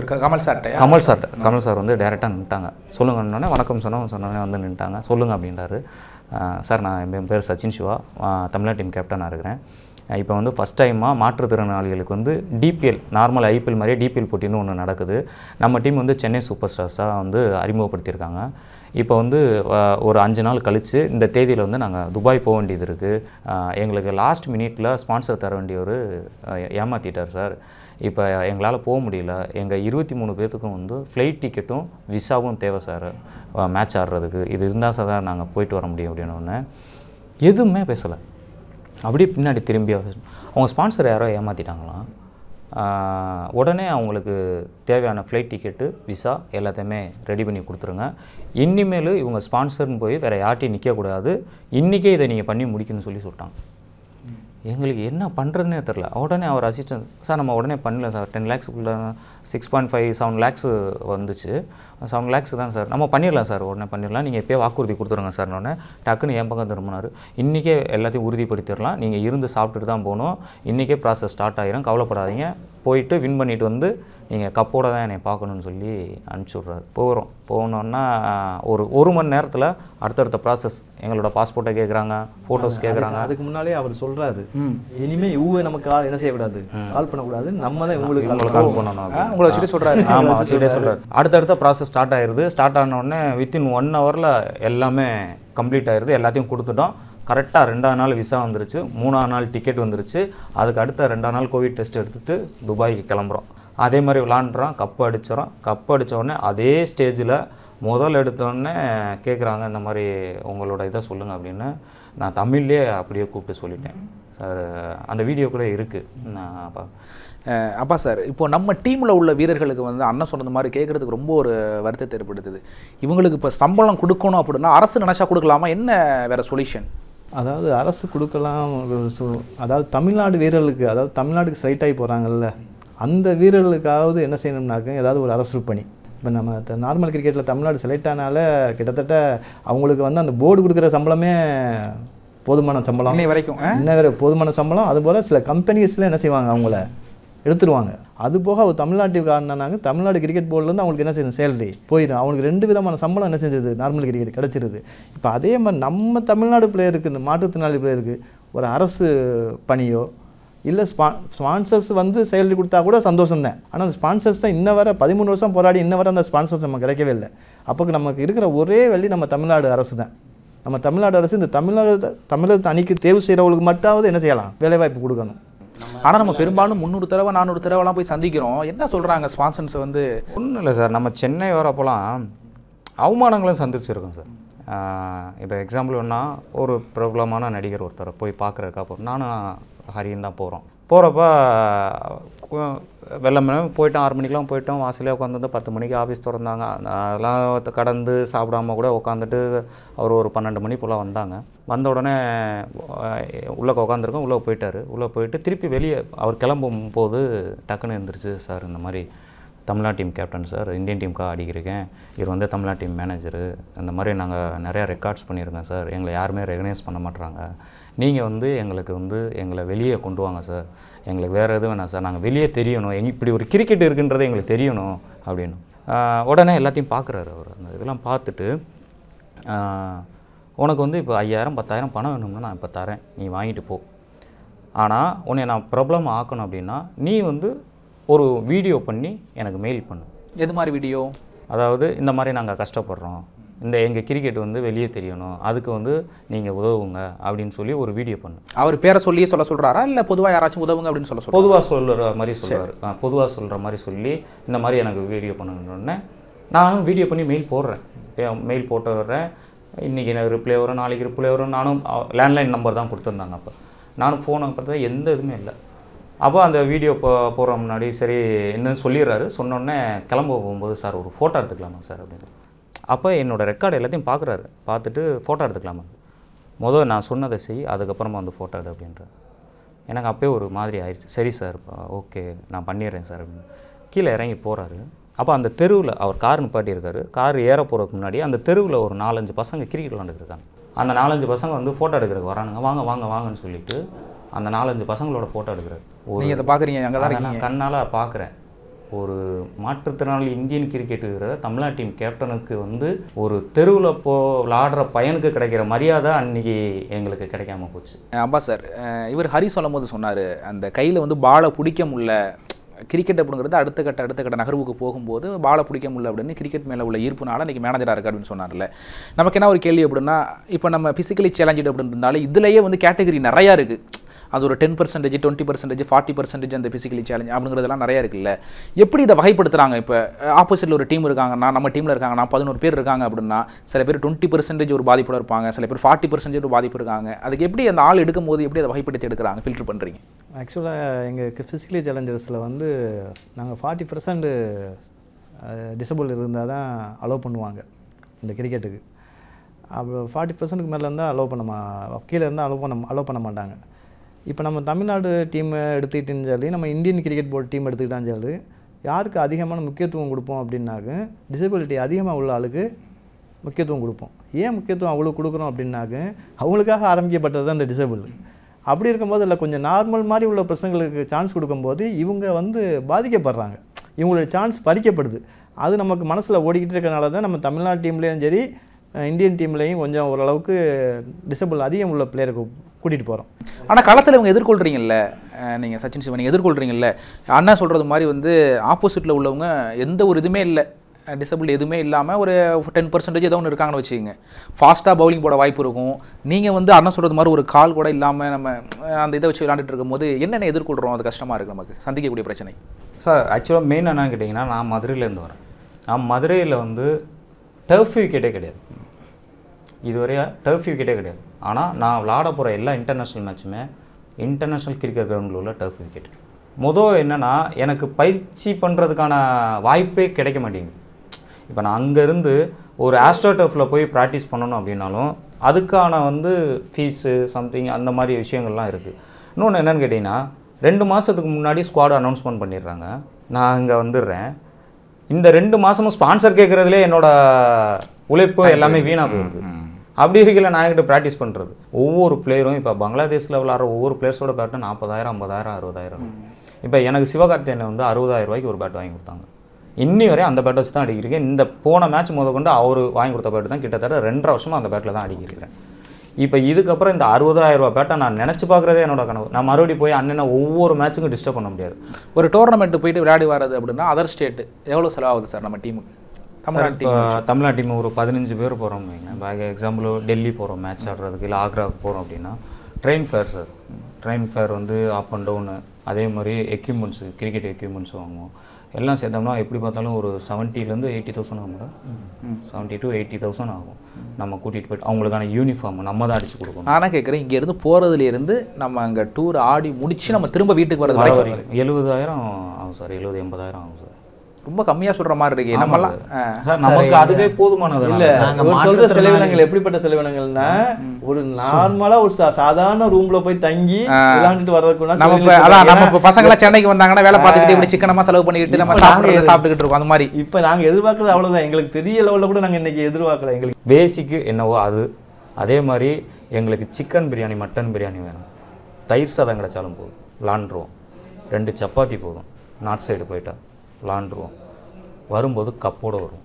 Speaker 3: கமல் சார் வந்து டேரெக்டாக நின்ட்டாங்க. சொல்லுங்கன்னொடனே வணக்கம் சொன்னோடனே வந்து நின்ட்டாங்க. சொல்லுங்கள் அப்படின்றாரு. சார் நான் என் பேர் சச்சின் சிவா, தமிழ்நாடு டீம் கேப்டனாக இருக்கிறேன். இப்போ வந்து ஃபஸ்ட் டைமாக மாற்றுத்திறனாளிகளுக்கு வந்து டிபிஎல் நார்மல் ஐபிஎல் மாதிரியே டிபிஎல் போட்டின்னு ஒன்று நடக்குது. நம்ம டீம் வந்து சென்னை சூப்பர் ஸ்டார்ஸாக வந்து அறிமுகப்படுத்தியிருக்காங்க. இப்போ வந்து ஒரு 5 நாள் கழித்து இந்த தேதியில் வந்து நாங்கள் துபாய் போக வேண்டியது இருக்குது. எங்களுக்கு லாஸ்ட் மினிட்டில் ஸ்பான்சர் தர வேண்டியவர் ஏமாற்றிட்டார் சார். இப்போ எங்களால் போக முடியல. எங்கள் 23 பேர்த்துக்கும் வந்து ஃப்ளைட் டிக்கெட்டும் விசாவும் தேவை சார் மேட்ச் ஆடுறதுக்கு. இது இருந்தால் சார் நாங்கள் போயிட்டு வர முடியும் அப்படின்னோடனே எதுவுமே பேசலை. அப்படியே பின்னாடி திரும்பி அவங்க ஸ்பான்சர் யாரோ ஏமாற்றிட்டாங்களாம். உடனே அவங்களுக்கு தேவையான ஃப்ளைட் டிக்கெட்டு விசா எல்லாத்தையுமே ரெடி பண்ணி கொடுத்துருங்க. இனிமேல் இவங்க ஸ்பான்சர்னு போய் வேறு யார்ட்டையும் நிற்கக்கூடாது, இன்றைக்கே இதை நீங்கள் பண்ணி முடிக்கணும்னு சொல்லிட்டாங்க. எங்களுக்கு என்ன பண்ணுறதுனே தெரில. உடனே அவர் அசிஸ்டன்ட் சார் நம்ம உடனே பண்ணல சார், 10 lakhsக்குள்ளே 6.5 7 lakhs வந்துச்சு. 7 lakhs தான் சார், நம்ம பண்ணிடலாம் சார், உடனே பண்ணிடலாம், நீங்கள் எப்போயே வாக்குறுதி கொடுத்துருங்க சார். உடனே டக்குன்னு என் பக்கம் திரும்பினார். இன்றைக்கே எல்லாத்தையும் உறுதிப்படுத்திடலாம், நீங்கள் இருந்து சாப்பிட்டுட்டு தான் போகணும், இன்றைக்கே ப்ராசஸ் ஸ்டார்ட் ஆகிரும், கவலைப்படாதீங்க, போயிட்டு வின் பண்ணிவிட்டு வந்து நீங்கள் கப்போட தான் என்னை பார்க்கணுன்னு சொல்லி அனுப்பிச்சி விட்றாரு. போனோன்னா ஒரு மணி நேரத்தில் அடுத்தடுத்த ப்ராசஸ் எங்களோட பாஸ்போர்ட்டை கேட்குறாங்க, ஃபோட்டோஸ் கேட்குறாங்க.
Speaker 5: அதுக்கு முன்னாலே அவர் சொல்கிறாரு, இனிமேல் இவங்க நமக்கு என்ன செய்யக்கூடாது, கால் பண்ணக்கூடாது, நம்ம தான் உங்களுக்கு
Speaker 3: கால் பண்ணணும், உங்களை வச்சுட்டு சொல்கிறாரு. ஆமாம் வச்சுட்டே சொல்கிறார். அடுத்தடுத்த ப்ராசஸ் ஸ்டார்ட் ஆயிடுது. ஸ்டார்ட் ஆனோடனே வித்தின் 1 hourல எல்லாமே கம்ப்ளீட் ஆயிடுது. எல்லாத்தையும் கொடுத்துட்டோம். கரெக்டாக 2ஆம் நாள் விசா வந்துருச்சு, 3ஆம் நாள் டிக்கெட் வந்துருச்சு. அதுக்கு அடுத்த 2ஆம் நாள் கோவிட் டெஸ்ட் எடுத்துகிட்டு துபாய்க்கு கிளம்புறோம். அதே மாதிரி விளாண்டுறான், கப்பு அடிச்சிடறான். கப்பு அடித்த உடனே அதே ஸ்டேஜில் முதல் எடுத்தோடனே கேட்குறாங்க, இந்த மாதிரி உங்களோட இதை சொல்லுங்கள் அப்படின்னு. நான் தமிழ்லேயே அப்படியே கூப்பிட்டு சொல்லிட்டேன் சார். அந்த வீடியோ கூட இருக்குது. நான்
Speaker 6: அப்பா சார், இப்போ நம்ம டீமில் உள்ள வீரர்களுக்கு வந்து அண்ணன் சொன்னது மாதிரி கேட்குறதுக்கு ரொம்ப ஒரு வருத்தத்தை ஏற்படுத்துது. இவங்களுக்கு இப்போ சம்பளம் கொடுக்கணும் அப்படின்னா அரசு நினச்சா கொடுக்கலாமா, என்ன வேறு சொல்யூஷன்?
Speaker 5: அதாவது அரசு கொடுக்கலாம். அதாவது தமிழ்நாடு வீரர்களுக்கு, அதாவது தமிழ்நாட்டுக்கு செலக்ட் ஆகி போகிறாங்கல்ல, அந்த வீரர்களுக்காவது என்ன செய்யணும்னாக்க ஏதாவது ஒரு அரசு பணி. இப்போ நம்ம நார்மல் கிரிக்கெட்டில் தமிழ்நாடு செலக்ட் ஆனால கிட்டத்தட்ட அவங்களுக்கு வந்து அந்த போர்டு கொடுக்குற சம்பளமே போதுமான சம்பளம்
Speaker 6: இன்னை வரைக்கும்,
Speaker 5: இன்னும் போதுமான சம்பளம். அதுபோல் சில கம்பெனிஸில் என்ன செய்வாங்க, அவங்கள எடுத்துருவாங்க. அதுபோக அவர் தமிழ்நாட்டுக்கு ஆடினாங்க, தமிழ்நாடு கிரிக்கெட் போர்டிலேருந்து அவங்களுக்கு என்ன செய்யணும், சேலரி போயிடும். அவங்களுக்கு 2 விதமான சம்பளம் என்ன செஞ்சது, நார்மல் கிரிக்கெட் கிடச்சிருது. இப்போ அதே மாதிரி நம்ம தமிழ்நாடு பிளேயருக்கு, இந்த மாற்றுத்திறனாளி பிளேயருக்கு ஒரு அரசு பணியோ இல்லை ஸ்பான்சர்ஸ் வந்து சேலரி கொடுத்தா கூட சந்தோஷம்தான். ஆனால் அந்த ஸ்பான்சர்ஸ் தான் இன்ன வரை 13 வருஷம் போராடி இன்ன வரை அந்த ஸ்பான்சர்ஸ் நம்ம கிடைக்கவே இல்லை. அப்போ நமக்கு இருக்கிற ஒரே வழி நம்ம தமிழ்நாடு அரசு தான். நம்ம தமிழ்நாடு அரசு இந்த தமிழக அணிக்கு தேர்வு செய்கிறவங்களுக்கு மட்டுமாவது என்ன செய்யலாம், வேலைவாய்ப்பு கொடுக்கணும்.
Speaker 6: ஆனால் நம்ம பெரும்பாலும் 300 தடவை 400 தடவைலாம் போய் சந்திக்கிறோம். என்ன சொல்கிறாங்க ஸ்பான்சர்ஸ் வந்து?
Speaker 3: ஒன்றும் இல்லை சார், நம்ம சென்னை வரப்போலாம் அவமானங்களும் சந்திச்சிருக்கோம் சார். இப்போ எக்ஸாம்பிள் வேணா, ஒரு பிரபலமான நடிகர் ஒருத்தரை போய் பார்க்குறதுக்காக போகிறோம். நானும் ஹரியும் தான் போகிறோம். போகிறப்ப வெள்ளமே போயிட்டோம், 6 மணிக்கெலாம் போயிட்டோம். வாசலே உட்காந்து 10 மணிக்கு ஆஃபீஸ் திறந்தாங்க. அதெல்லாம் கடந்து சாப்பிடாம கூட உட்காந்துட்டு அவர் ஒரு 12 மணி போல் வந்தாங்க. வந்த உடனே உள்ளே உட்காந்துருக்கோம். உள்ளே போயிட்டார். உள்ளே போயிட்டு திருப்பி வெளியே அவர் கிளம்பும் போது டக்குன்னு எழுந்திரிச்சு, சார் இந்த மாதிரி Tamil Nadu team captain sir, Indian டீமுக்காக ஆடிக்கிறேன். இவர் வந்து தமிழ்நாடு டீம் மேனேஜரு. இந்த மாதிரி நாங்கள் நிறையா ரெக்கார்ட்ஸ் பண்ணியிருக்கோம் சார். எங்களை யாருமே ரெகனைஸ் பண்ண மாட்டுறாங்க. நீங்கள் வந்து எங்களுக்கு வந்து எங்களை வெளியே கொண்டு வாங்க சார். எங்களுக்கு வேறு எதுவும் வேணாம் சார், நாங்கள் வெளியே தெரியணும், இப்படி ஒரு கிரிக்கெட் இருக்குன்றது எங்களுக்கு தெரியணும் அப்படின்னு. உடனே எல்லாத்தையும் பார்க்குறாரு அவர். அந்த இதெல்லாம் பார்த்துட்டு, உனக்கு வந்து இப்போ 5000 10,000 பணம் வேணும்னா நான் இப்போ தரேன், நீ வாங்கிட்டு போ. ஆனால் உன்னை நான் ப்ராப்ளம் ஆக்கணும் அப்படின்னா நீ வந்து ஒரு வீடியோ பண்ணி எனக்கு மெயில் பண்ணு.
Speaker 6: எது மாதிரி வீடியோ?
Speaker 3: அதாவது இந்த மாதிரி நாங்கள் கஷ்டப்படுறோம், இந்த எங்கள் கிரிக்கெட் வந்து வெளியே தெரியணும், அதுக்கு வந்து நீங்கள் உதவுங்க அப்படின்னு சொல்லி ஒரு வீடியோ பண்ணு.
Speaker 6: அவர் பேரை சொல்லியே சொல்கிறாரா இல்லை பொதுவாக யாராச்சும் உதவுங்க அப்படின்னு சொல்ல?
Speaker 3: பொதுவாக சொல்கிற மாதிரி சொல்கிறார். பொதுவாக சொல்கிற மாதிரி சொல்லி இந்த மாதிரி எனக்கு வீடியோ பண்ணணுன்னே நானும் வீடியோ பண்ணி மெயில் போடுறேன். மெயில் போட்டு வர்றேன். இன்றைக்கி எனக்கு ரிப்ளை வரும், நாளைக்கு ரிப்ளை வரும். நானும் லேண்ட்லைன் நம்பர் தான் கொடுத்துருந்தாங்க. அப்போ நானும் ஃபோனை பார்த்தா எந்த இதுவுமே இல்லை. அப்போ அந்த வீடியோ போகிற முன்னாடி சரி என்னன்னு சொல்லிடுறாரு. சொன்னோடனே கிளம்ப போகும்போது, சார் ஒரு ஃபோட்டோ எடுத்துக்கலாமா சார் அப்படின்னு. அப்போ என்னோடய ரெக்கார்டு எல்லாத்தையும் பார்க்குறாரு. பார்த்துட்டு ஃபோட்டோ எடுத்துக்கலாமா, முதல் நான் சொன்னதை செய், அதுக்கப்புறமா வந்து ஃபோட்டோ எடு அப்படின்றார். எனக்கு அப்போயே ஒரு மாதிரி ஆயிடுச்சு. சரி சார், ஓகே நான் பண்ணிடுறேன் சார் அப்படின்னு கீழே இறங்கி போகிறாரு. அப்போ அந்த தெருவில் அவர் கார் நிப்பாட்டியிருக்காரு. கார் ஏற போகிறதுக்கு முன்னாடி அந்த தெருவில் ஒரு 4-5 பசங்க கிரிக்கெட் விளாண்டுருக்காங்க. அந்த 4-5 பசங்க வந்து ஃபோட்டோ எடுக்கிறதுக்கு வரானுங்க. வாங்க வாங்க வாங்கன்னு சொல்லிட்டு அந்த 4-5 பசங்களோட ஃபோட்டோ எடுக்கிறார்.
Speaker 6: நீங்கள் அதை பார்க்குறீங்க? அங்கே தான்
Speaker 3: நான் கண்ணால் பார்க்குறேன். ஒரு மாற்றுத்திறனாளி இந்தியன் கிரிக்கெட் வீரர் தமிழ்நாடு டீம் கேப்டனுக்கு வந்து ஒரு தெருவில் விளாடுற பையனுக்கு கிடைக்கிற மரியாதை அன்றைக்கி எங்களுக்கு கிடைக்காம போச்சு.
Speaker 6: அப்பா சார், இவர் ஹரி சொல்லும் போது சொன்னார், அந்த கையில் வந்து பாலை பிடிக்க முடியல, கிரிக்கெட் அப்படிங்கிறது அடுத்த கட்ட நகர்வுக்கு போகும்போது பாலை பிடிக்க முடியல அப்படின்னு கிரிக்கெட் மேலே உள்ள ஈர்ப்புனால இன்றைக்கி மேனேஜராக இருக்குது அப்படின்னு சொன்னார்ல. நமக்கு என்ன ஒரு கேள்வி அப்படின்னா, இப்போ நம்ம ஃபிசிக்கலி சேலஞ்சு அப்படின்னு இருந்தாலும் இதுலேயே வந்து கேட்டகரி நிறையா இருக்குது. அது ஒரு 10%, 20%, 40% அந்த ஃபிசிக்கலி சேலஞ்ச் அப்படிங்கிறதெல்லாம் நிறையா இருக்குல்ல. எப்படி இதை வகைப்படுத்துகிறாங்க? இப்போ ஆப்போசிட்டில் ஒரு டீம் இருக்காங்கன்னா, நம்ம டீமில் இருக்காங்கன்னா 11 பேர் இருக்காங்க அப்படின்னா, சில பேர் 20% ஒரு பாதிப்போட இருப்பாங்க, சில பேர் 40% ஒரு பாதிப்பு இருக்காங்க. அதுக்கு எப்படி அந்த ஆள் எடுக்கும் போது எப்படி அதை வகைப்படுத்தி எடுக்கிறாங்க, ஃபில்டர் பண்ணுறீங்க?
Speaker 5: ஆக்சுவலாக எங்கள் ஃபிசிக்கலி சேலஞ்சர்ஸில் வந்து நாங்கள் 40% டிசபிள் இருந்தால் தான் அலோவ் பண்ணுவாங்க இந்த கிரிக்கெட்டுக்கு. அப்போ 40%க்கு மேலே இருந்தால் கீழே இருந்தால் அலோவ் பண்ண மாட்டாங்க. இப்போ நம்ம தமிழ்நாடு டீமை எடுத்துக்கிட்டேன்னு சொல்லி, நம்ம இந்தியன் கிரிக்கெட் போர்டு டீம் எடுத்துக்கிட்டான்னு சொல்லி, யாருக்கு அதிகமான முக்கியத்துவம் கொடுப்போம் அப்படின்னாக்க, டிசபிலிட்டி அதிகமாக உள்ள ஆளுக்கு முக்கியத்துவம் கொடுப்போம். ஏன் முக்கியத்துவம் அவ்வளோ கொடுக்குறோம் அப்படின்னாக்க, அவங்களுக்காக ஆரம்பிக்கப்பட்டது தான் இந்த டிசபிள். அப்படி இருக்கும்போது இல்லை, கொஞ்சம் நார்மல் மாதிரி உள்ள பசங்களுக்கு சான்ஸ் கொடுக்கும்போது இவங்க வந்து பாதிக்கப்படுறாங்க, இவங்களோட சான்ஸ் பறிக்கப்படுது. அது நமக்கு மனசில் ஓடிக்கிட்டு இருக்கிறனால தான் நம்ம தமிழ்நாடு டீம்லேயும் சரி இந்தியன் டீம்லேயும் கொஞ்சம் ஓரளவுக்கு டிசபிள் அதிகம் உள்ள பிளேயருக்கு கூட்டிகிட்டு போகிறோம்.
Speaker 6: ஆனால் களத்தில் இவங்க எதிர்கொள்கிறீங்கல்ல, நீங்கள் சச்சின் சிவன் எதிர்கொள்கிறீங்கல்ல, அண்ணா சொல்கிறது மாதிரி வந்து ஆப்போசிட்டில் உள்ளவங்க எந்த ஒரு இதுவுமே இல்லை, டிசபிள் எதுவுமே இல்லாமல் ஒரு 10% ஏதோ ஒன்று இருக்காங்கன்னு வச்சுக்கோங்க, ஃபாஸ்ட்டாக பவுலிங் போட வாய்ப்பு இருக்கும். நீங்கள் வந்து அண்ணன் சொல்கிறது மாதிரி ஒரு கால் கூட இல்லாமல் நம்ம அந்த இதை வச்சு விளையாண்டுட்டு இருக்கும்போது என்னென்ன எதிர்கொள்கிறோம், அது கஷ்டமாக இருக்குது நமக்கு சந்திக்கக்கூடிய பிரச்சனை?
Speaker 3: சார் ஆக்சுவலாக மெயின் என்னன்னு கேட்டிங்கன்னா, நான் மதுரையிலேருந்து வரேன். நான் மதுரையில் வந்து டர்ஃப் விக்கெட்டே கிடையாது, இதுவரையா டர்ஃப் விக்கெட்டே கிடையாது. ஆனால் நான் விளாட போகிற எல்லா இன்டர்நேஷ்னல் மேட்சுமே இன்டர்நேஷ்னல் கிரிக்கெட் கிரவுண்டில் உள்ள டர்ஃப் விக்கெட். மொதல் என்னென்னா, எனக்கு பயிற்சி பண்ணுறதுக்கான வாய்ப்பே கிடைக்க மாட்டேங்குது. இப்போ நான் அங்கேருந்து ஒரு ஆஸ்ட்ரோ டர்ஃபில் போய் ப்ராக்டிஸ் பண்ணணும் அப்படின்னாலும் அதுக்கான வந்து ஃபீஸு சம்திங் அந்த மாதிரி விஷயங்கள்லாம் இருக்குது. இன்னொன்று என்னென்னு கேட்டிங்கன்னா, 2 மாதத்துக்கு முன்னாடி ஸ்குவாட் அனௌன்ஸ்மெண்ட் பண்ணிடுறாங்க, நான் இங்கே வந்துடுறேன். இந்த 2 மாதமும் ஸ்பான்சர் கேட்குறதுலே என்னோடய உழைப்பு எல்லாமே வீணாக போகுது. அப்படி இருக்கல நான் என்கிட்ட ப்ராக்டிஸ் பண்ணுறது. ஒவ்வொரு பிளேயரும் இப்போ பங்களாதேஷில் விளாட்ற ஒவ்வொரு பிளேயர்ஸோட பேட்டு 40,000 50,000 60,000. இப்போ எனக்கு சிவகார்த்தியனை வந்து 60,000 ரூபாய்க்கு ஒரு பேட் வாங்கி கொடுத்தாங்க. இன்னி வரை அந்த பேட்டை வச்சு தான் அடிக்கிறேன். இந்த போன மேட்ச் கொண்டு அவர் வாங்கி கொடுத்த பேட்டு தான் கிட்டத்தட்ட 2.5 வருஷமாக அந்த பேட்டில் தான் அடிக்கிறேன். இப்போ இதுக்கப்புறம் இந்த 60,000 ரூபா பேட்டை நான் நினச்சி பார்க்குறதே என்னோட கனவு. நான் மறுபடியும் போய் அண்ணனை ஒவ்வொரு மேட்சுக்கும் டிஸ்டர்ப் பண்ண முடியாது.
Speaker 6: ஒரு டோர்னமெண்ட்டு போயிட்டு விளையாடி வர்றது அப்படின்னா அதர் ஸ்டேட்டு எவ்வளோ செலவாகுது சார் நம்ம டீமுக்கு?
Speaker 3: தமிழ்நாடு டீம் ஒரு 15 பேர் போகிறோம் வைங்க. பேக் எக்ஸாம்பிள் டெல்லி போகிறோம் மேட்ச் ஆடுறதுக்கு, இல்லை ஆக்ராவுக்கு போகிறோம் அப்படின்னா train fare sir. Train fare வந்து அப் அண்ட் டவுனு, அதே மாதிரி எக்யூப்மெண்ட்ஸு, கிரிக்கெட் எக்யூப்மெண்ட்ஸ் வாங்குவோம். எல்லாம் சேர்த்தோம்னா எப்படி பார்த்தாலும் ஒரு 70,000 to 80,000 ஆகும். 70 to 80,000 ஆகும். நம்ம கூட்டிகிட்டு போய்ட்டு அவங்களுக்கான யூனிஃபார்ம் நம்ம தான் அடிச்சு கொடுக்கணும்.
Speaker 6: நானும் கேட்குறேன், இங்கேருந்து போகிறதுலேருந்து நம்ம அங்கே டூர் ஆடி முடிச்சு நம்ம திரும்ப வீட்டுக்கு வரது வரைக்கும்
Speaker 3: 70,000 ஆகும் சார். 70,000-80,000 ஆகும் சார்.
Speaker 6: ரொம்ப கம்மியாக சொல்கிற மாதிரி இருக்கு நம்மலாம்.
Speaker 3: சார் நமக்கு அதுவே போதுமானது
Speaker 5: இல்லை. சொல்கிற செலவினங்கள் எப்படிப்பட்ட செலவினங்கள்னா, ஒரு நார்மலாக ஒரு சாதாரண ரூமில் போய் தங்கி விளையாண்டுட்டு வர்றதுக்குன்னா
Speaker 6: நம்ம இப்போ பசங்களாம் சென்னைக்கு வந்தாங்கன்னா வேலை பார்த்துக்கிட்டு இப்படி சிக்கனமாக செலவு பண்ணிக்கிட்டு நம்ம சாப்பிட்டுக்கிட்டு இருக்கோம். அந்த மாதிரி
Speaker 5: இப்போ நாங்கள் எதிர்பார்க்குறது அவ்வளோதான். எங்களுக்கு பெரிய லெவலில் கூட நாங்கள் இன்றைக்கி எதிர்பார்க்கல. எங்களுக்கு
Speaker 3: பேசிக்கு என்னவோ அது. அதே மாதிரி எங்களுக்கு சிக்கன் பிரியாணி, மட்டன் பிரியாணி வேணும். தயிர் சாதம் கிடைச்சாலும் போதும், விளாண்டுருவோம். 2 சப்பாத்தி போதும். நார்த் சைடு போயிட்டா விளாண்டுருவோம். வரும்போது கப்போடு வரும்.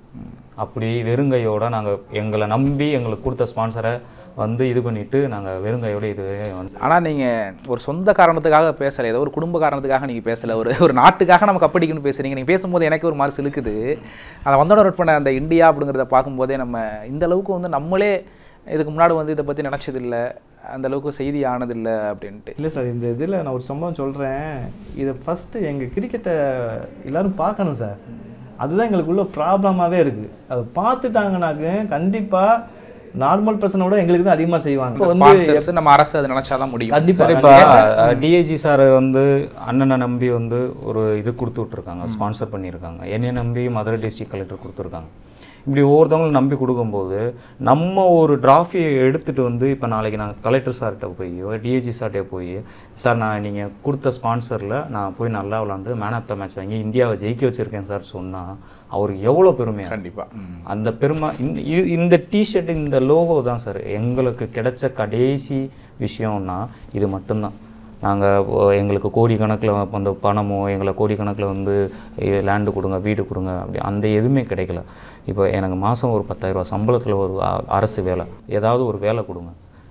Speaker 3: அப்படி வெறுங்கையோடு நாங்கள் எங்களை நம்பி எங்களுக்கு கொடுத்த ஸ்பான்சரை வந்து இது பண்ணிவிட்டு நாங்கள் வெறுங்கையோடு இது வந்து.
Speaker 6: ஆனால் நீங்கள் ஒரு சொந்த காரணத்துக்காக பேசலை, ஏதோ ஒரு குடும்ப காரணத்துக்காக நீங்கள் பேசலை, ஒரு நாட்டுக்காக நம்ம கப்படிக்கணும்னு பேசுகிறீங்க. நீங்கள் பேசும்போது எனக்கு ஒரு மாதிரி சிலுக்குது. அதை வந்தோட நோட் பண்ண அந்த இந்தியா அப்படிங்கிறத பார்க்கும்போதே நம்ம இந்த அளவுக்கு வந்து நம்மளே இதுக்கு முன்னாடி வந்து இதை பற்றி நினச்சதில்லை, அந்த அளவுக்கு செய்தி ஆனதில்லை அப்படின்ட்டு.
Speaker 5: இல்லை சார், இந்த இதில் நான் ஒரு சம்பவம் சொல்கிறேன். இதை ஃபஸ்ட்டு எங்கள் கிரிக்கெட்டை எல்லோரும் பார்க்கணும் சார். அதுதான் எங்களுக்குள்ள ப்ராப்ளமாகவே இருக்குது. அதை பார்த்துட்டாங்கன்னாக்க கண்டிப்பாக நார்மல் பர்சனோட எங்களுக்கு தான் அதிகமாக செய்வாங்க.
Speaker 6: நம்ம அரசு அதை நினச்சாதான் முடியும்.
Speaker 3: கண்டிப்பாக. இப்போ டிஐஜி சார் வந்து அண்ணனை நம்பி வந்து ஒரு இது கொடுத்து விட்ருக்காங்க, ஸ்பான்சர் பண்ணியிருக்காங்க. என்னை நம்பி மதுரை டிஸ்ட்ரிக்ட் கலெக்டர் கொடுத்துருக்காங்க. இப்படி ஒவ்வொருத்தவங்களும் நம்பி கொடுக்கும்போது நம்ம ஒரு டிராஃபியை எடுத்துகிட்டு வந்து இப்போ நாளைக்கு நான் கலெக்டர் சார்கிட்ட போயோ டிஐஜி சார்கிட்ட போய், சார் நான் நீங்கள் கொடுத்த ஸ்பான்சரில் நான் போய் நல்லா விளாண்டு மேன் ஆஃப் த மேட்ச் வாங்கி இந்தியாவை ஜெயிக்க வச்சுருக்கேன் சார் சொன்னால் அவருக்கு எவ்வளோ பெருமையாக.
Speaker 6: கண்டிப்பாக
Speaker 3: அந்த பெருமை இந்த டிஷர்ட், இந்த லோகோ தான் சார் எங்களுக்கு கிடைச்ச கடைசி விஷயம்னா இது மட்டும்தான். நாங்கள் எங்களுக்கு கோடிக்கணக்கில் அந்த பணமோ எங்களை கோடிக்கணக்கில் வந்து லேண்டு கொடுங்க, வீடு கொடுங்க, அப்படி அந்த எதுவுமே கிடைக்கல. இப்போ எனக்கு மாதம் ஒரு 10,000 ரூபா சம்பளத்தில் ஒரு அரசு வேலை, ஏதாவது ஒரு வேலை கொடுங்க.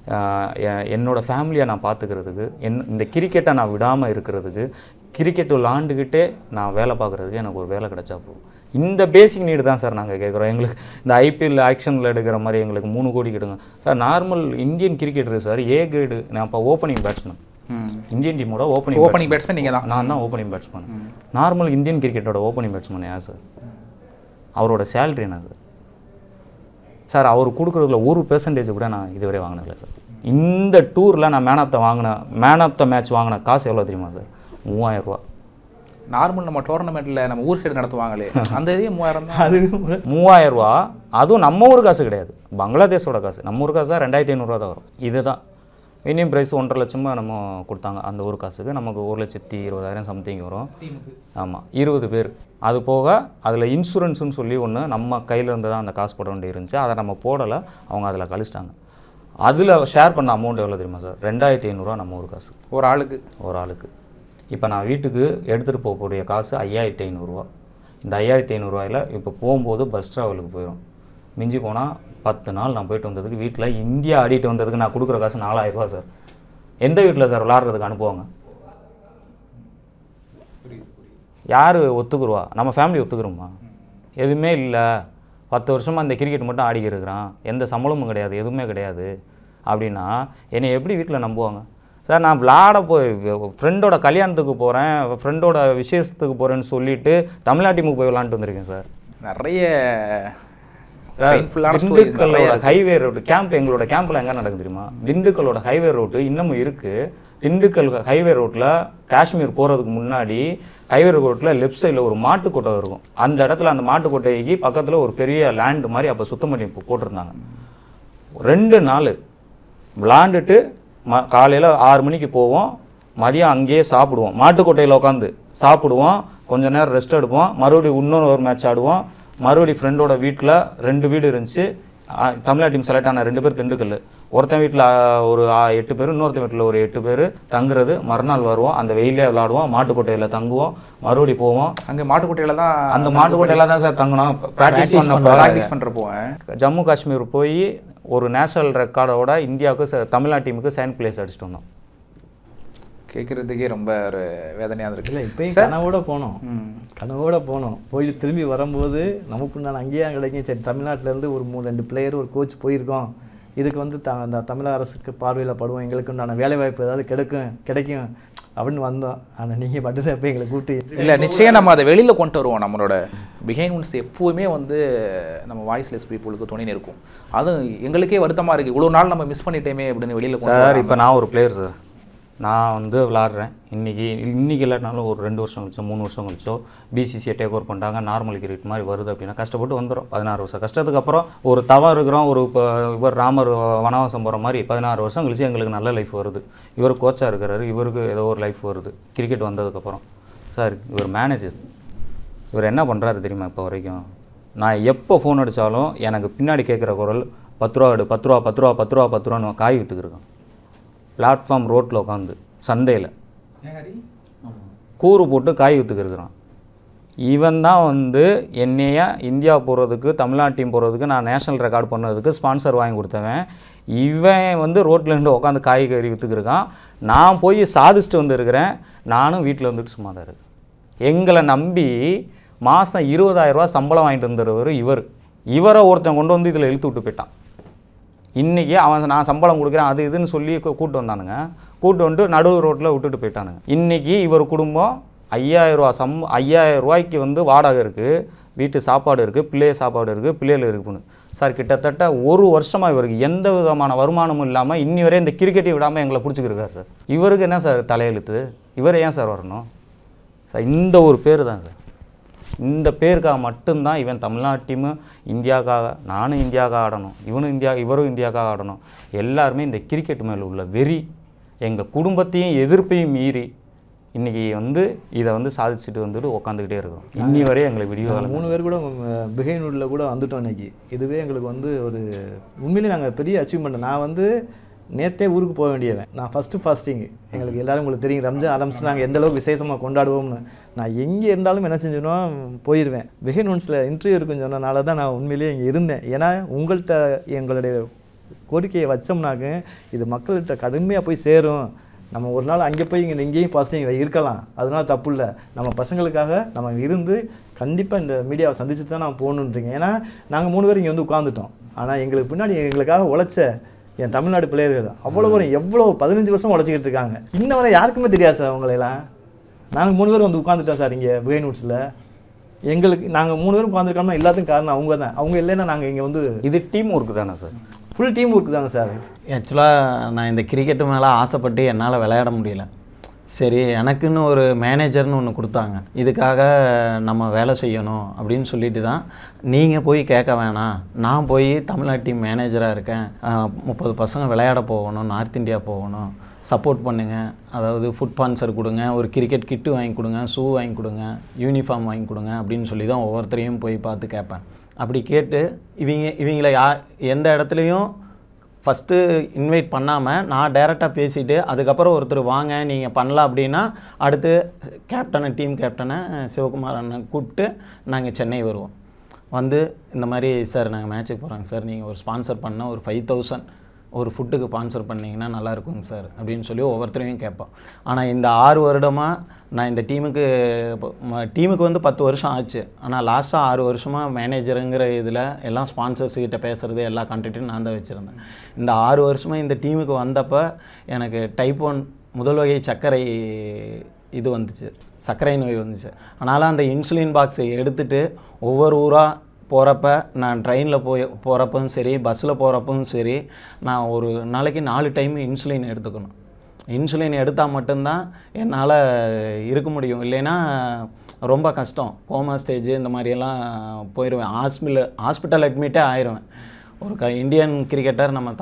Speaker 3: என்னோடய ஃபேமிலியை நான் பார்த்துக்கிறதுக்கு, இந்த கிரிக்கெட்டை நான் விடாமல் இருக்கிறதுக்கு, கிரிக்கெட் விளாண்டுக்கிட்டே நான் வேலை பார்க்குறதுக்கு எனக்கு ஒரு வேலை கிடைச்சா போகும். இந்த பேசிக் நீடு தான் சார் நாங்கள் கேட்குறோம். எங்களுக்கு இந்த ஐபிஎல் ஆக்ஷனில் எடுக்கிற மாதிரி எங்களுக்கு 3 கோடி கிடுங்க sir. Normal Indian cricketer sir A grade. நான் இப்போ ஓப்பனிங் பேட்ஸ்மேன், இந்தியன் டீமோட ஓப்பனிங்
Speaker 6: பேட்ஸ்மேன் நீங்கள் தான்.
Speaker 3: நான் தான் ஓப்பனிங் பேட்ஸ்மேன். நார்மல் இந்தியன் கிரிக்கெட்டோட ஓப்பனிங் பேட்ஸ்மேன் யார் சார்? அவரோட சேலரி என்ன சார்? அவர் கொடுக்குறதுல 1% கூட நான் இதுவரை வாங்கினதில்லை சார். இந்த டூரில் நான் மேன் ஆஃப் த மேட்ச் வாங்கின காசு எவ்வளோ தெரியுமா சார்? 3000 ரூபா.
Speaker 6: நார்மல் நம்ம டோர்னமெண்ட்டில் நம்ம ஊர் சைடு நடத்துவாங்களே அந்த இதே 3000 தான்.
Speaker 5: அது
Speaker 3: 3000 ரூபா. அதுவும் நம்ம ஊர் காசு கிடையாது, பங்களாதேஷோட காசு. நம்ம ஊர் காசு தான் 2,500 ரூபா தான் வரும். இதுதான் வின்னிங் ப்ரைஸ் 1.5 லட்சமாக நம்ம கொடுத்தாங்க. அந்த ஒரு காசுக்கு நமக்கு 1,20,000 சம்திங் வரும். ஆமாம், 20 பேர். அது போக அதில் இன்சூரன்ஸுன்னு சொல்லி ஒன்று நம்ம கையில் இருந்து தான் அந்த காசு போட வேண்டி இருந்துச்சு. அதை நம்ம போடலை, அவங்க அதில் கழிச்சிட்டாங்க. அதில் ஷேர் பண்ண அமௌண்ட் எவ்வளோ தெரியுமா சார்? 2,500 ரூபா நம்ம ஒரு காசு
Speaker 6: ஒரு ஆளுக்கு. இப்போ நான் வீட்டுக்கு எடுத்துகிட்டு போகக்கூடிய காசு 5,500 ரூபா. இந்த 5,500 ரூபாயில் இப்போ போகும்போது பஸ் ட்ராவலுக்கு போயிடும். மிஞ்சி போனால் 10 நாள் நான் போயிட்டு வந்ததுக்கு, வீட்டில் இந்தியா ஆடிட்டு வந்ததுக்கு நான் கொடுக்குற காசு 4,000 ரூபா சார். எந்த வீட்டில் சார் விளாட்றதுக்கு அனுப்புவாங்க? யார் ஒத்துக்குருவா? நம்ம ஃபேமிலி ஒத்துக்குறோமா?
Speaker 3: எதுவுமே இல்லை, 10 வருஷமாக இந்த கிரிக்கெட் மட்டும் ஆடிக்கி இருக்கிறான், எந்த சம்பளமும் கிடையாது, எதுவுமே கிடையாது அப்படின்னா என்னை எப்படி வீட்டில் நம்புவாங்க? சார் நான் விளாட போய் ஃப்ரெண்டோட கல்யாணத்துக்கு போகிறேன், ஃப்ரெண்டோட விசேஷத்துக்கு போகிறேன்னு சொல்லிவிட்டு தமிழ்நாட்டு டீமுக்கு போய் விளாண்டுட்டு வந்திருக்கேன் சார்.
Speaker 6: நிறைய
Speaker 3: திண்டுக்கல்லோட ஹைவே ரோட்டு கேம்ப், எங்களோட கேம்பில் எங்கே நடக்குது தெரியுமா? திண்டுக்கல்லோட ஹைவே ரோட்டு இன்னமும் இருக்குது. திண்டுக்கல் ஹைவே ரோட்டில் காஷ்மீர் போகிறதுக்கு முன்னாடி ஹைவே ரோட்டில் லெஃப்ட் சைடில் ஒரு மாட்டுக்கொட்டை இருக்கும். அந்த இடத்துல அந்த மாட்டுக்கொட்டைக்கு பக்கத்தில் ஒரு பெரிய லேண்டு மாதிரி அப்போ சுத்தம் பண்ணி போட்டிருந்தாங்க. 2 நாள் விளாண்டுட்டு காலையில் 6 மணிக்கு போவோம், மதியம் அங்கேயே சாப்பிடுவோம், மாட்டுக்கொட்டையில் உட்காந்து சாப்பிடுவோம், கொஞ்சம் நேரம் ரெஸ்ட் எடுப்போம், மறுபடியும் இன்னொரு மேட்ச் ஆடுவோம். மறுபடியும் ஃப்ரெண்டோட வீட்டில் 2 வீடு இருந்துச்சு. தமிழ்நாடு டீம் செலக்ட் ஆன 2 பேர் திண்டுக்கல், ஒருத்தன் வீட்டில் ஒரு 8 பேர், இன்னொருத்தன் வீட்டில் ஒரு 8 பேர் தங்குறது. மறுநாள் வருவோம், அந்த வெயிலே விளாடுவோம், மாட்டுக்கொட்டையில் தங்குவோம், மறுபடியும் போவோம்.
Speaker 6: அங்கே மாட்டுக்கொட்டையில் தான்,
Speaker 3: அந்த மாட்டுக்கொட்டையில் தான் சார் தங்கணும். ப்ராக்டிஸ்
Speaker 6: பண்ணுறப்போ
Speaker 3: ஜம்மு காஷ்மீர் போய் ஒரு நேஷனல் ரெக்கார்டோட இந்தியாவுக்கு தமிழ்நாடு டீமுக்கு செகண்ட் பிளேஸ் அடிச்சுட்டு வந்தோம்.
Speaker 6: கேட்குறதுக்கே ரொம்ப ஒரு வேதனையாக இருக்குது.
Speaker 5: இல்லை இப்போயும் கனவோட போனோம் போய் திரும்பி வரும்போது நமக்கு நான் அங்கேயே கிடைக்கும். சரி தமிழ்நாட்டிலேருந்து ஒரு 2 பிளேயர் ஒரு கோச் போயிருக்கோம், இதுக்கு வந்து அந்த தமிழக அரசுக்கு பார்வையில் படுவோம், எங்களுக்கு உண்டான வேலைவாய்ப்பு ஏதாவது கிடைக்கும் அப்படின்னு வந்தோம். ஆனால் நீங்கள் மட்டும்தான் இப்போ எங்களை கூப்பிட்டு
Speaker 6: இல்லை, நிச்சயம் நம்ம அதை வெளியில் கொண்டு வருவோம். நம்மளோட பிஹைண்ட்வுட்ஸ் எப்போவுமே வந்து நம்ம வாய்ஸ்லெஸ் பீப்புளுக்கு துணை இருக்கும். அதுவும் எங்களுக்கே வருத்தமாக இருக்குது, இவ்வளோ நாள் நம்ம மிஸ் பண்ணிட்டேமே அப்படின்னு வெளியில் கொண்டு.
Speaker 3: சார் இப்போ நான் ஒரு பிளேயர் சார், நான் வந்து விளாட்றேன். இன்றைக்கி இல்லைனாலும் ஒரு 2 வருஷம் கழிச்சோ 3 வருஷம் கழிச்சோ பிசிசியை டேக் ஓவர் பண்ணிட்டாங்க, நார்மல் கிரிக்கெட் மாதிரி வருது அப்படின்னா கஷ்டப்பட்டு வந்துடும். 16 வருஷம் கஷ்டத்துக்கு அப்புறம் ஒரு தவம் இருக்கிறோம். ஒரு இப்போ இவர் ராமர் வனவாசம் போகிற மாதிரி 16 வருஷம் கழிச்சு எங்களுக்கு நல்ல லைஃப் வருது. இவர் கோச்சாக இருக்கிறாரு, இவருக்கு ஏதோ ஒரு லைஃப் வருது கிரிக்கெட் வந்ததுக்கப்புறம். சார் இவர் மேனேஜர், இவர் என்ன பண்ணுறாரு தெரியுமா? இப்போ வரைக்கும் நான் எப்போ ஃபோன் அடித்தாலும் எனக்கு பின்னாடி கேட்குற குரல் 10 ரூபா எடு, 10 ரூபா 10 ரூபா 10 ரூபா 10 ரூபான்னு காய் விற்றுக்கிருக்கோம். பிளாட்ஃபார்ம் ரோட்டில் உட்காந்து சந்தையில் கூறு போட்டு காய் விற்றுக்கிருக்கிறான். இவன் தான் வந்து என்னைய இந்தியா போகிறதுக்கு, தமிழ்நாடு டீம் போகிறதுக்கு, நான் நேஷனல் ரெக்கார்டு பண்ணதுக்கு ஸ்பான்சர் வாங்கி கொடுத்தவன். இவன் வந்து ரோட்டில் இருந்து உட்காந்து காய்கறி விற்றுக்கிருக்கான். நான் போய் சாதிச்சுட்டு வந்துருக்கிறேன். நானும் வீட்டில் வந்துட்டு சும்மா தான் இருக்கேன். எங்களை நம்பி மாதம் 20,000 ரூபா சம்பளம் வாங்கிட்டு வந்துடுறவர் இவரை ஒருத்தன் கொண்டு வந்து இதில் இழுத்து விட்டு போயிட்டான். இன்றைக்கி அவன் நான் சம்பளம் கொடுக்குறேன் அது இதுன்னு சொல்லி கூப்பிட்டு வந்தானுங்க. கூப்பிட்டு வந்துட்டு நடுவு ரோட்டில் விட்டுட்டு போயிட்டானுங்க. இன்றைக்கி இவர் குடும்பம் 5,000 ரூபா 5,000 ரூபாய்க்கு வந்து வாடகை இருக்குது, வீட்டு சாப்பாடு இருக்குது, பிள்ளைய சாப்பாடு இருக்குது, பிள்ளைகள் இருக்குன்னு. சார் கிட்டத்தட்ட 1 வருஷமாக இவருக்கு எந்த விதமான வருமானமும் இல்லாமல் இன்னி வரை இந்த கிரிக்கெட்டை விடாமல் எங்களை பிடிச்சிக்கிருக்காரு சார். இவருக்கு என்ன சார் தலையெழுத்து? இவர் ஏன் சார் வரணும் சார்? இந்த ஒரு பேர் தான் சார், இந்த பேருக்காக மட்டும்தான் இவன் தமிழ்நாட்டு டீமு இந்தியாவுக்காக, நானும் இந்தியாவுக்காக ஆடணும், இவரும் இந்தியாவுக்காக ஆடணும். எல்லாருமே இந்த கிரிக்கெட் மேலே உள்ள வெறி, எங்கள் குடும்பத்தையும் எதிர்ப்பையும் மீறி இன்றைக்கி வந்து இதை வந்து சாதிச்சுட்டு வந்துட்டு உட்காந்துக்கிட்டே இருக்கிறோம். இன்னி வரையும் எங்களுக்கு விடிய
Speaker 5: 3 பேர் கூட பிஹைண்ட்வுட்டில் கூட வந்துட்டோம் இன்றைக்கி. இதுவே எங்களுக்கு வந்து ஒரு உண்மையிலே நாங்கள் பெரிய அச்சீவ்மெண்ட். நான் வந்து நேற்றே ஊருக்கு போக வேண்டியவன். நான் ஃபாஸ்டிங்கு. எங்களுக்கு எல்லோரும் உங்களுக்கு தெரியும், ரம்ஜான் ஆரம்பிச்சு நாங்கள் எந்தளவுக்கு விசேஷமாக கொண்டாடுவோம்னு. நான் எங்கே இருந்தாலும் என்ன செஞ்சோன்னா போயிடுவேன். பிஹைண்ட்வுட்ஸில் இன்டர்வியூ இருக்குன்னு சொன்னனால தான் நான் உண்மையிலேயே இங்கே இருந்தேன். ஏன்னா உங்கள்கிட்ட எங்களுடைய கோரிக்கையை வச்சோம்னாக்க இது மக்கள்கிட்ட கடுமையாக போய் சேரும். நம்ம ஒரு நாள் அங்கே போய் இங்கேயும் பாசிட்டிவ் இருக்கலாம், அதனால தப்பு இல்லை. நம்ம பசங்களுக்காக நம்ம இருந்து கண்டிப்பாக இந்த மீடியாவை சந்திச்சு தான் நான் போகணுன்றீங்க. ஏன்னா நாங்கள் 3 பேர் இங்கே வந்து உட்காந்துட்டோம். ஆனால் எங்களுக்கு பின்னாடி எங்களுக்காக உழைச்ச என் தமிழ்நாடு பிளேயர்கள் அவ்வளோ ஒரு எவ்வளோ 15 வருஷம் உழைச்சிக்கிட்டு இருக்காங்க. இன்ன வரை யாருக்குமே தெரியாது சார் அவங்களெல்லாம். நாங்கள் 3 பேர் வந்து உட்காந்துட்டோம் சார் இங்கே பிஹைண்ட்வுட்ஸில். எங்களுக்கு நாங்கள் 3 பேரும் உட்காந்துருக்கோம்னா எல்லாத்துக்கும் காரணம் அவங்க தான். அவங்க இல்லைன்னா நாங்கள் இங்கே வந்து
Speaker 3: இது டீம் ஒர்க்கு தானே சார்?
Speaker 5: ஃபுல் டீம் ஒர்க்கு தானே சார்.
Speaker 4: ஆக்சுவலாக நான் இந்த கிரிக்கெட்டு மேலே ஆசைப்பட்டு என்னால் விளையாட முடியல. சரி எனக்குன்னு ஒரு மேனேஜர்னு ஒன்று கொடுத்தாங்க, இதுக்காக நம்ம வேலை செய்யணும் அப்படின்னு சொல்லிட்டு தான். நீங்கள் போய் கேட்க வேணாம், நான் போய் தமிழ்நாட்டு டீம் மேனேஜராக இருக்கேன், 30 பசங்க விளையாட போகணும், நார்த் இந்தியா போகணும், சப்போர்ட் பண்ணுங்கள், அதாவது ஃபுட் ஸ்பான்சர் கொடுங்க, ஒரு கிரிக்கெட் கிட்டு வாங்கி கொடுங்க, ஷூ வாங்கி கொடுங்க, யூனிஃபார்ம் வாங்கி கொடுங்க அப்படின்னு சொல்லி தான் ஒவ்வொருத்தரையும் போய் பார்த்து கேட்பேன். அப்படி கேட்டு இவங்கள எந்த இடத்துலையும் ஃபஸ்ட்டு இன்வைட் பண்ணாமல் நான் டைரெக்டாக பேசிவிட்டு அதுக்கப்புறம் ஒருத்தர் வாங்க நீங்கள் பண்ணலாம் அப்படின்னா அடுத்து டீம் கேப்டனை சிவகுமார் அண்ணன் கூப்பிட்டு நாங்கள் சென்னை வருவோம். வந்து இந்த மாதிரி சார் நாங்கள் மேட்ச்சுக்கு போகிறாங்க சார், நீங்கள் ஒரு ஸ்பான்சர் பண்ணால் ஒரு 5,000 ஒரு ஃபுட்டுக்கு ஸ்பான்சர் பண்ணிங்கன்னா நல்லா இருக்குங்க சார் அப்படின்னு சொல்லி ஒவ்வொருத்தரையும் கேட்போம். ஆனால் இந்த 6 வருடமாக நான் இந்த டீமுக்கு வந்து 10 வருஷம் ஆச்சு. ஆனால் லாஸ்ட்டாக 6 வருஷமாக மேனேஜருங்கிற இதில் எல்லாம் ஸ்பான்சர்ஸ் கிட்ட பேசுகிறது எல்லா கான்ட்ராக்டையும் நான் தான் வச்சுருந்தேன். இந்த 6 வருஷமாக இந்த டீமுக்கு வந்தப்போ எனக்கு டைப் 1 முதல் வகை சர்க்கரை இது வந்துச்சு, சர்க்கரை நோய் வந்துச்சு. அதனால் அந்த இன்சுலின் பாக்ஸை எடுத்துகிட்டு ஒவ்வொரு ஊராக போகிறப்ப, நான் ட்ரெயினில் போகிறப்பவும் சரி, பஸ்ஸில் போகிறப்பவும் சரி, நான் ஒரு நாளைக்கு 4 டைம் இன்சுலின் எடுத்துக்கணும். இன்சுலின் எடுத்தால் மட்டும்தான் என்னால் இருக்க முடியும், இல்லைன்னா ரொம்ப கஷ்டம். கோமா ஸ்டேஜ் இந்த மாதிரியெல்லாம் போயிடுவேன். ஹாஸ்பிட்டல் அட்மிட்டே ஆயிடுவேன். ஒரு இந்தியன் கிரிக்கெட்டர் நம்ம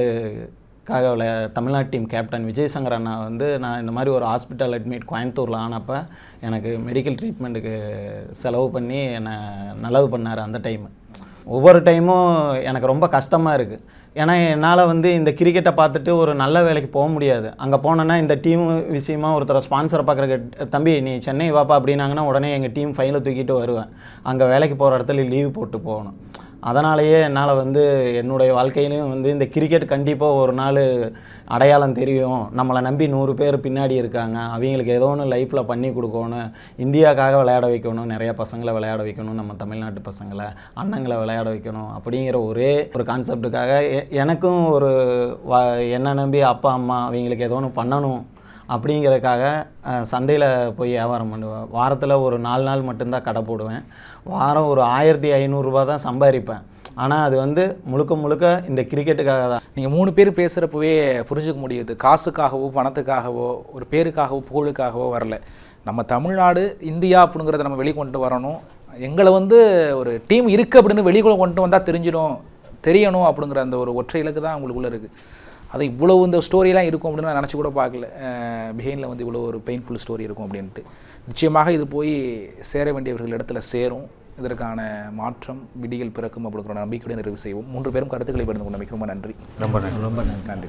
Speaker 4: தமிழ்நாடு டீம் கேப்டன் விஜய் சங்கர் அண்ணா வந்து நான் இந்த மாதிரி ஒரு ஹாஸ்பிட்டல் அட்மிட் கோயம்புத்தூரில் ஆனப்போ எனக்கு மெடிக்கல் ட்ரீட்மெண்ட்டுக்கு செலவு பண்ணி என்னை நல்லது பண்ணார். அந்த டைமு ஒவ்வொரு டைமும் எனக்கு ரொம்ப கஷ்டமாக இருக்குது. ஏன்னா என்னால் வந்து இந்த கிரிக்கெட்டை பார்த்துட்டு ஒரு நல்ல வேலைக்கு போக முடியாது. அங்கே போனேன்னா இந்த டீம் விஷயமா ஒருத்தரை ஸ்பான்சரை பார்க்குறக்கு, தம்பி நீ சென்னை வாப்பா அப்படின்னாங்கன்னா உடனே எங்கள் டீம் ஃபைலை தூக்கிட்டு வருவேன். அங்கே வேலைக்கு போகிற இடத்துல லீவு போட்டு போகணும். அதனாலேயே என்னால் வந்து என்னுடைய வாழ்க்கையிலையும் வந்து இந்த கிரிக்கெட் கண்டிப்பாக ஒரு நாள் அடையாளம் தெரியும், நம்மளை நம்பி 100 பேர் பின்னாடி இருக்காங்க, அவங்களுக்கு ஏதோ ஒன்று லைஃப்பில் பண்ணி கொடுக்கணும், இந்தியாவுக்காக விளையாட வைக்கணும், நிறையா பசங்களை விளையாட வைக்கணும், நம்ம தமிழ்நாட்டு பசங்களை அண்ணங்களை விளையாட வைக்கணும் அப்படிங்கிற ஒரே ஒரு கான்செப்டுக்காக எனக்கும் ஒரு என்னை நம்பி அப்பா அம்மா அவங்களுக்கு ஏதோ ஒன்று பண்ணணும் அப்படிங்கிறதுக்காக சந்தையில் போய் வியாபாரம் பண்ணுவேன். வாரத்தில் ஒரு 4 நாள் மட்டும்தான் கடை போடுவேன். வாரம் ஒரு 1500 ரூபா தான் சம்பாதிப்பேன். ஆனால் அது வந்து முழுக்க இந்த கிரிக்கெட்டுக்காக தான்.
Speaker 6: நீங்கள் 3 பேர் பேசுகிறப்பவே புரிஞ்சுக்க முடியுது, காசுக்காகவோ பணத்துக்காகவோ ஒரு பேருக்காகவோ புகழுக்காகவோ வரல. நம்ம தமிழ்நாடு இந்தியா அப்படிங்கிறத நம்ம வெளிக்கொண்டு வரணும், எங்களை வந்து ஒரு டீம் இருக்குது அப்படின்னு வெளிக்குள்ள கொண்டு வந்தால் தெரியணும் அப்படிங்கிற அந்த ஒரு ஒற்றை இலக்கு தான் உங்களுக்குள்ளே இருக்குது. அது இவ்வளோ இந்த ஸ்டோரியெலாம் இருக்கும் அப்படின்னு நான் நினச்சி கூட பார்க்கல. பிஹைண்டில் வந்து இவ்வளோ ஒரு பெயின்ஃபுல் ஸ்டோரி இருக்கும் அப்படின்ட்டு. நிச்சயமாக இது போய் சேர வேண்டியவர்கள் இடத்துல சேரும். இதற்கான மாற்றம் விடிகள் பிறக்கும் அப்படிங்கிற நம்பிக்கையுடன் நிறைவு செய்வோம். 3 பேரும் கருத்துக்களை பகிர்ந்து கொண்ட மிக ரொம்ப நன்றி.
Speaker 3: ரொம்ப
Speaker 6: நன்றி.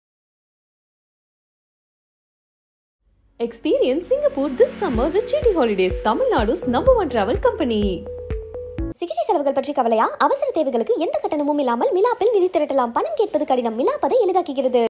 Speaker 1: Experience Singapore this summer with Chitty Holidays, Tamil Nadu's #1 travel company.
Speaker 2: சிகிச்சை செலவுகள் பற்றி கவலையா? அவசர தேவைகளுக்கு எந்த கட்டணமும் இல்லாமல் மிலாப்பில் நிதி திரட்டலாம். பணம் கேட்பது கடினம், மிலாப்பதை எளிதாக்குகிறது.